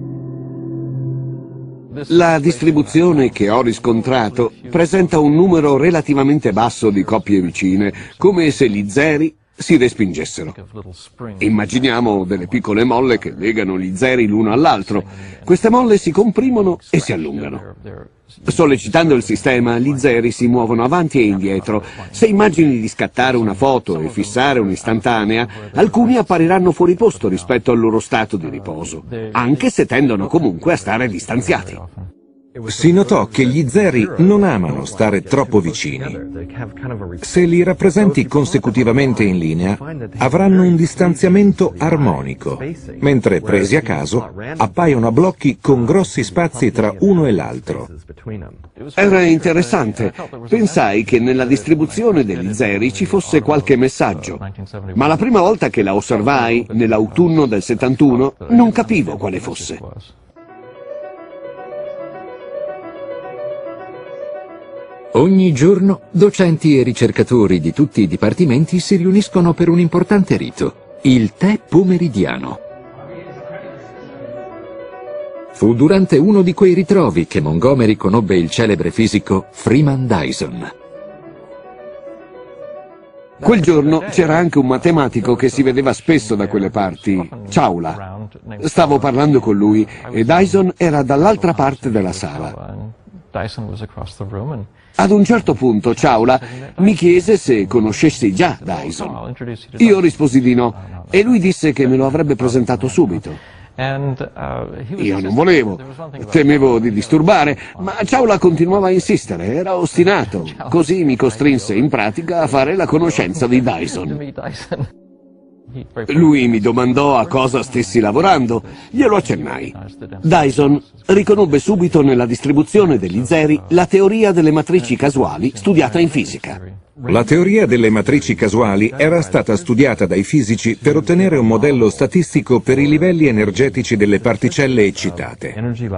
La distribuzione che ho riscontrato presenta un numero relativamente basso di coppie vicine, come se gli zeri si respingessero. Immaginiamo delle piccole molle che legano gli zeri l'uno all'altro. Queste molle si comprimono e si allungano. Sollecitando il sistema, gli zeri si muovono avanti e indietro. Se immagini di scattare una foto e fissare un'istantanea, alcuni appariranno fuori posto rispetto al loro stato di riposo, anche se tendono comunque a stare distanziati. Si notò che gli zeri non amano stare troppo vicini. Se li rappresenti consecutivamente in linea, avranno un distanziamento armonico, mentre presi a caso appaiono a blocchi con grossi spazi tra uno e l'altro. Era interessante. Pensai che nella distribuzione degli zeri ci fosse qualche messaggio, ma la prima volta che la osservai, nell'autunno del 71, non capivo quale fosse. Ogni giorno docenti e ricercatori di tutti i dipartimenti si riuniscono per un importante rito, il tè pomeridiano. Fu durante uno di quei ritrovi che Montgomery conobbe il celebre fisico Freeman Dyson. Quel giorno c'era anche un matematico che si vedeva spesso da quelle parti, Ciaula. Stavo parlando con lui e Dyson era dall'altra parte della sala. Ad un certo punto Ciaula mi chiese se conoscessi già Dyson. Io risposi di no e lui disse che me lo avrebbe presentato subito. Io non volevo, temevo di disturbare, ma Ciaula continuava a insistere, era ostinato. Così mi costrinse in pratica a fare la conoscenza di Dyson. Lui mi domandò a cosa stessi lavorando, glielo accennai. Dyson riconobbe subito nella distribuzione degli zeri la teoria delle matrici casuali studiata in fisica. La teoria delle matrici casuali era stata studiata dai fisici per ottenere un modello statistico per i livelli energetici delle particelle eccitate.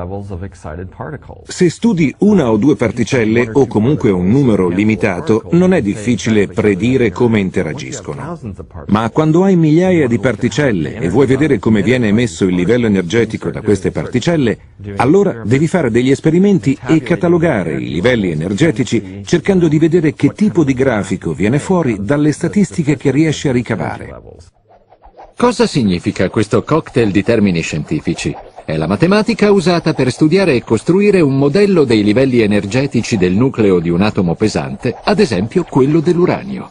Se studi una o due particelle, o comunque un numero limitato, non è difficile predire come interagiscono. Ma quando hai migliaia di particelle e vuoi vedere come viene emesso il livello energetico da queste particelle, allora devi fare degli esperimenti e catalogare i livelli energetici cercando di vedere che tipo di grafico viene fuori dalle statistiche che riesce a ricavare. Cosa significa questo cocktail di termini scientifici? È la matematica usata per studiare e costruire un modello dei livelli energetici del nucleo di un atomo pesante, ad esempio quello dell'uranio.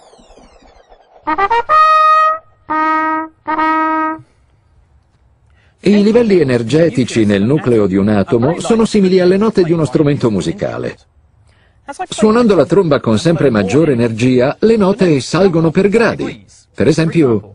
I livelli energetici nel nucleo di un atomo sono simili alle note di uno strumento musicale. Suonando la tromba con sempre maggiore energia, le note salgono per gradi. Per esempio,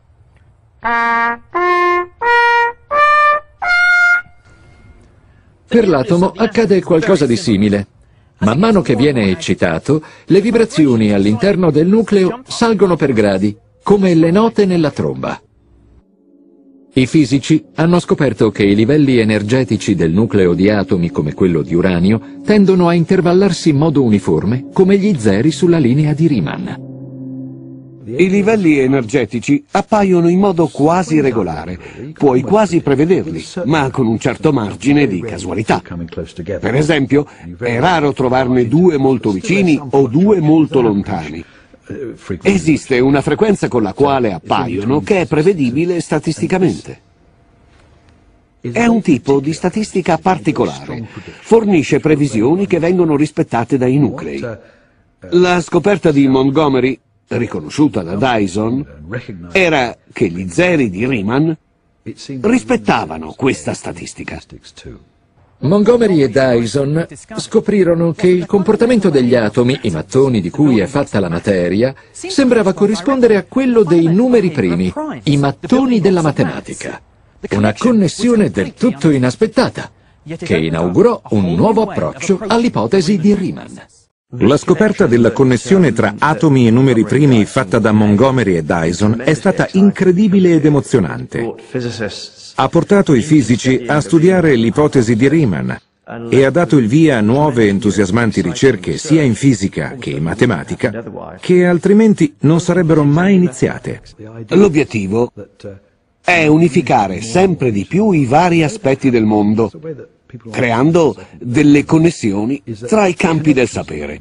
per l'atomo accade qualcosa di simile. Man mano che viene eccitato, le vibrazioni all'interno del nucleo salgono per gradi, come le note nella tromba. I fisici hanno scoperto che i livelli energetici del nucleo di atomi come quello di uranio tendono a intervallarsi in modo uniforme come gli zeri sulla linea di Riemann. I livelli energetici appaiono in modo quasi regolare, puoi quasi prevederli, ma con un certo margine di casualità. Per esempio, è raro trovarne due molto vicini o due molto lontani. Esiste una frequenza con la quale appaiono che è prevedibile statisticamente. È un tipo di statistica particolare. Fornisce previsioni che vengono rispettate dai nuclei. La scoperta di Montgomery, riconosciuta da Dyson, era che gli zeri di Riemann rispettavano questa statistica. Montgomery e Dyson scoprirono che il comportamento degli atomi, i mattoni di cui è fatta la materia, sembrava corrispondere a quello dei numeri primi, i mattoni della matematica. Una connessione del tutto inaspettata, che inaugurò un nuovo approccio all'ipotesi di Riemann. La scoperta della connessione tra atomi e numeri primi fatta da Montgomery e Dyson è stata incredibile ed emozionante. Ha portato i fisici a studiare l'ipotesi di Riemann e ha dato il via a nuove entusiasmanti ricerche sia in fisica che in matematica, che altrimenti non sarebbero mai iniziate. L'obiettivo è unificare sempre di più i vari aspetti del mondo, creando delle connessioni tra i campi del sapere.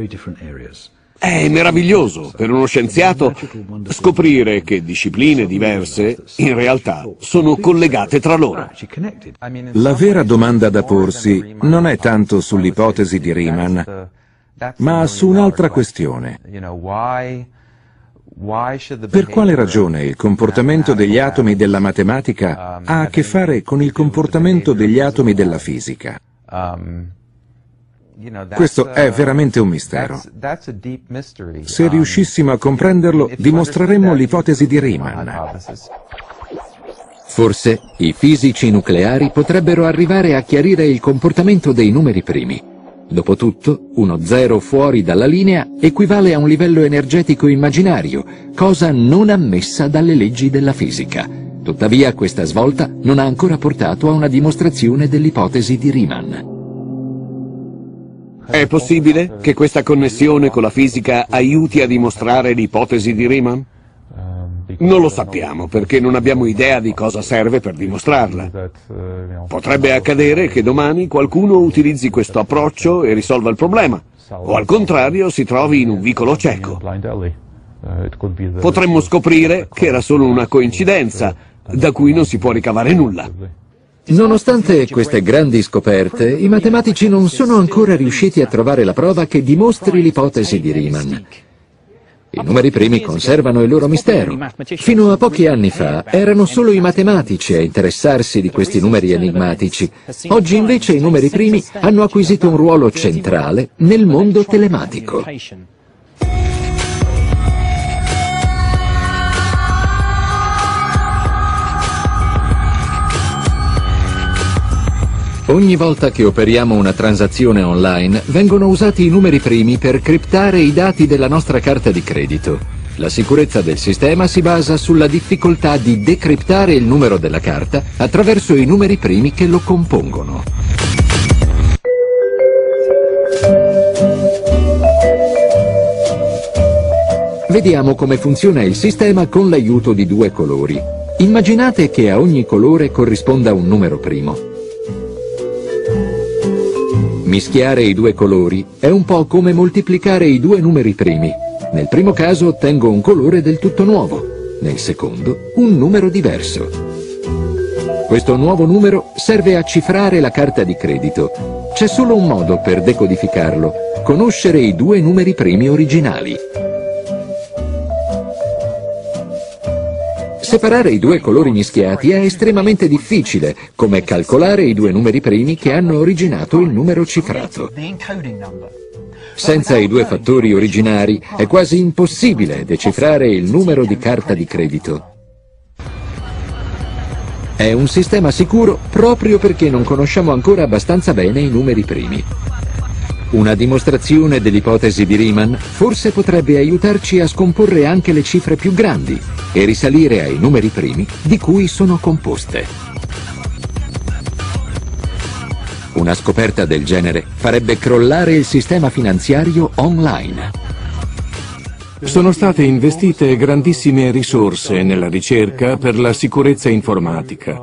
È meraviglioso per uno scienziato scoprire che discipline diverse in realtà sono collegate tra loro. La vera domanda da porsi non è tanto sull'ipotesi di Riemann, ma su un'altra questione. Per quale ragione il comportamento degli atomi della matematica ha a che fare con il comportamento degli atomi della fisica? Questo è veramente un mistero. Se riuscissimo a comprenderlo, dimostreremmo l'ipotesi di Riemann. Forse i fisici nucleari potrebbero arrivare a chiarire il comportamento dei numeri primi. Dopotutto, uno zero fuori dalla linea equivale a un livello energetico immaginario, cosa non ammessa dalle leggi della fisica. Tuttavia, questa svolta non ha ancora portato a una dimostrazione dell'ipotesi di Riemann. È possibile che questa connessione con la fisica aiuti a dimostrare l'ipotesi di Riemann? Non lo sappiamo perché non abbiamo idea di cosa serve per dimostrarla. Potrebbe accadere che domani qualcuno utilizzi questo approccio e risolva il problema, o al contrario si trovi in un vicolo cieco. Potremmo scoprire che era solo una coincidenza, da cui non si può ricavare nulla. Nonostante queste grandi scoperte, i matematici non sono ancora riusciti a trovare la prova che dimostri l'ipotesi di Riemann. I numeri primi conservano il loro mistero. Fino a pochi anni fa erano solo i matematici a interessarsi di questi numeri enigmatici. Oggi invece i numeri primi hanno acquisito un ruolo centrale nel mondo telematico. Ogni volta che operiamo una transazione online, vengono usati i numeri primi per criptare i dati della nostra carta di credito. La sicurezza del sistema si basa sulla difficoltà di decriptare il numero della carta attraverso i numeri primi che lo compongono. Vediamo come funziona il sistema con l'aiuto di due colori. Immaginate che a ogni colore corrisponda un numero primo. Mischiare i due colori è un po' come moltiplicare i due numeri primi. Nel primo caso ottengo un colore del tutto nuovo, nel secondo un numero diverso. Questo nuovo numero serve a cifrare la carta di credito. C'è solo un modo per decodificarlo: conoscere i due numeri primi originali. Separare i due colori mischiati è estremamente difficile, come calcolare i due numeri primi che hanno originato il numero cifrato. Senza i due fattori originari è quasi impossibile decifrare il numero di carta di credito. È un sistema sicuro proprio perché non conosciamo ancora abbastanza bene i numeri primi. Una dimostrazione dell'ipotesi di Riemann forse potrebbe aiutarci a scomporre anche le cifre più grandi e risalire ai numeri primi di cui sono composte. Una scoperta del genere farebbe crollare il sistema finanziario online. Sono state investite grandissime risorse nella ricerca per la sicurezza informatica.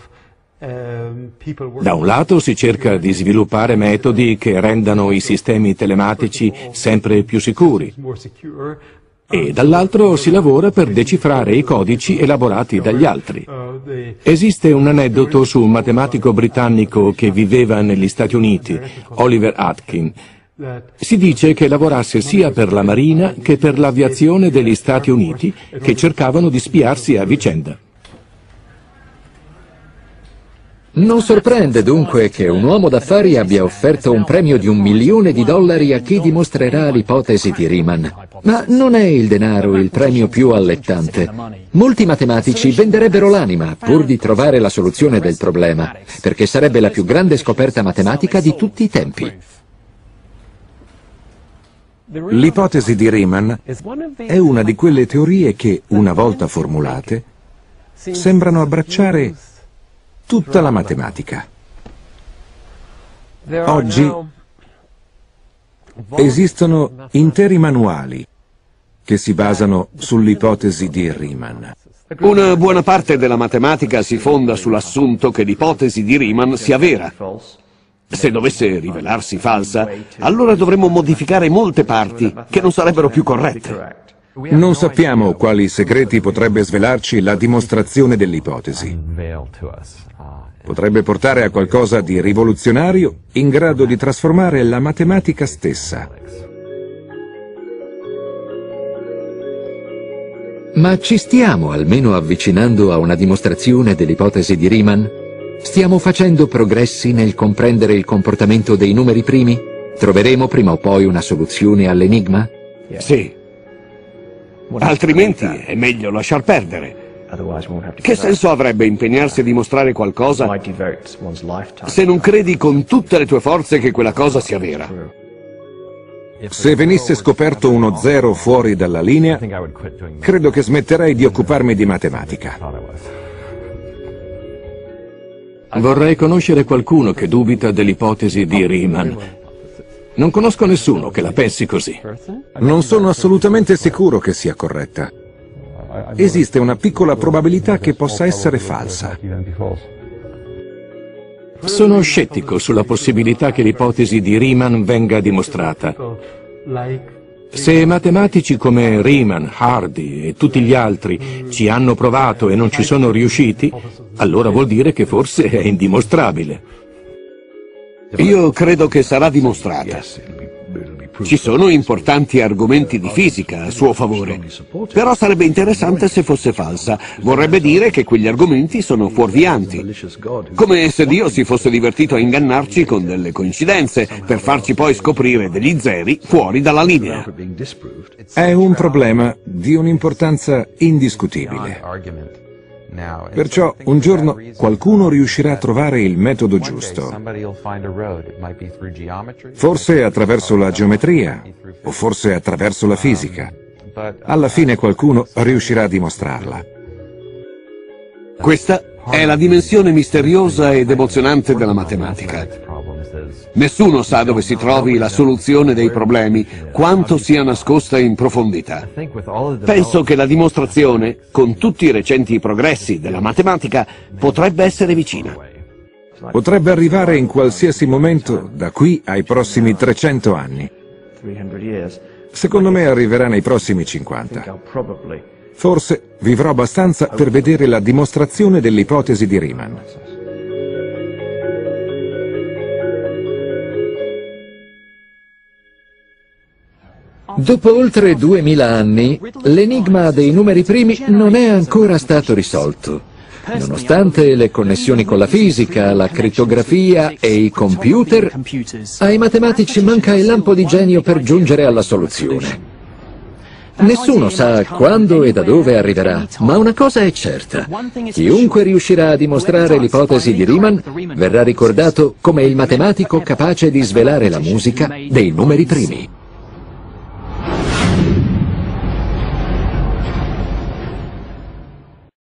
Da un lato si cerca di sviluppare metodi che rendano i sistemi telematici sempre più sicuri e dall'altro si lavora per decifrare i codici elaborati dagli altri. Esiste un aneddoto su un matematico britannico che viveva negli Stati Uniti, Oliver Atkin. Si dice che lavorasse sia per la Marina che per l'aviazione degli Stati Uniti, che cercavano di spiarsi a vicenda. Non sorprende dunque che un uomo d'affari abbia offerto un premio di $1 milione a chi dimostrerà l'ipotesi di Riemann. Ma non è il denaro il premio più allettante. Molti matematici venderebbero l'anima pur di trovare la soluzione del problema, perché sarebbe la più grande scoperta matematica di tutti i tempi. L'ipotesi di Riemann è una di quelle teorie che, una volta formulate, sembrano abbracciare tutta la matematica. Oggi esistono interi manuali che si basano sull'ipotesi di Riemann. Una buona parte della matematica si fonda sull'assunto che l'ipotesi di Riemann sia vera. Se dovesse rivelarsi falsa, allora dovremmo modificare molte parti che non sarebbero più corrette. Non sappiamo quali segreti potrebbe svelarci la dimostrazione dell'ipotesi. Potrebbe portare a qualcosa di rivoluzionario in grado di trasformare la matematica stessa. Ma ci stiamo almeno avvicinando a una dimostrazione dell'ipotesi di Riemann? Stiamo facendo progressi nel comprendere il comportamento dei numeri primi? Troveremo prima o poi una soluzione all'enigma? Sì. Altrimenti è meglio lasciar perdere. Che senso avrebbe impegnarsi a dimostrare qualcosa se non credi con tutte le tue forze che quella cosa sia vera? Se venisse scoperto uno zero fuori dalla linea, credo che smetterei di occuparmi di matematica. Vorrei conoscere qualcuno che dubita dell'ipotesi di Riemann. Non conosco nessuno che la pensi così. Non sono assolutamente sicuro che sia corretta. Esiste una piccola probabilità che possa essere falsa. Sono scettico sulla possibilità che l'ipotesi di Riemann venga dimostrata. Se matematici come Riemann, Hardy e tutti gli altri ci hanno provato e non ci sono riusciti, allora vuol dire che forse è indimostrabile. Io credo che sarà dimostrata. Ci sono importanti argomenti di fisica a suo favore, però sarebbe interessante se fosse falsa. Vorrebbe dire che quegli argomenti sono fuorvianti, come se Dio si fosse divertito a ingannarci con delle coincidenze per farci poi scoprire degli zeri fuori dalla linea. È un problema di un'importanza indiscutibile. Perciò un giorno qualcuno riuscirà a trovare il metodo giusto. Forse attraverso la geometria, o forse attraverso la fisica. Alla fine qualcuno riuscirà a dimostrarla. Questa è la dimensione misteriosa ed emozionante della matematica. Nessuno sa dove si trovi la soluzione dei problemi, quanto sia nascosta in profondità. Penso che la dimostrazione, con tutti i recenti progressi della matematica, potrebbe essere vicina. Potrebbe arrivare in qualsiasi momento da qui ai prossimi 300 anni. Secondo me arriverà nei prossimi 50. Forse vivrò abbastanza per vedere la dimostrazione dell'ipotesi di Riemann. Dopo oltre 2000 anni, l'enigma dei numeri primi non è ancora stato risolto. Nonostante le connessioni con la fisica, la crittografia e i computer, ai matematici manca il lampo di genio per giungere alla soluzione. Nessuno sa quando e da dove arriverà, ma una cosa è certa. Chiunque riuscirà a dimostrare l'ipotesi di Riemann verrà ricordato come il matematico capace di svelare la musica dei numeri primi.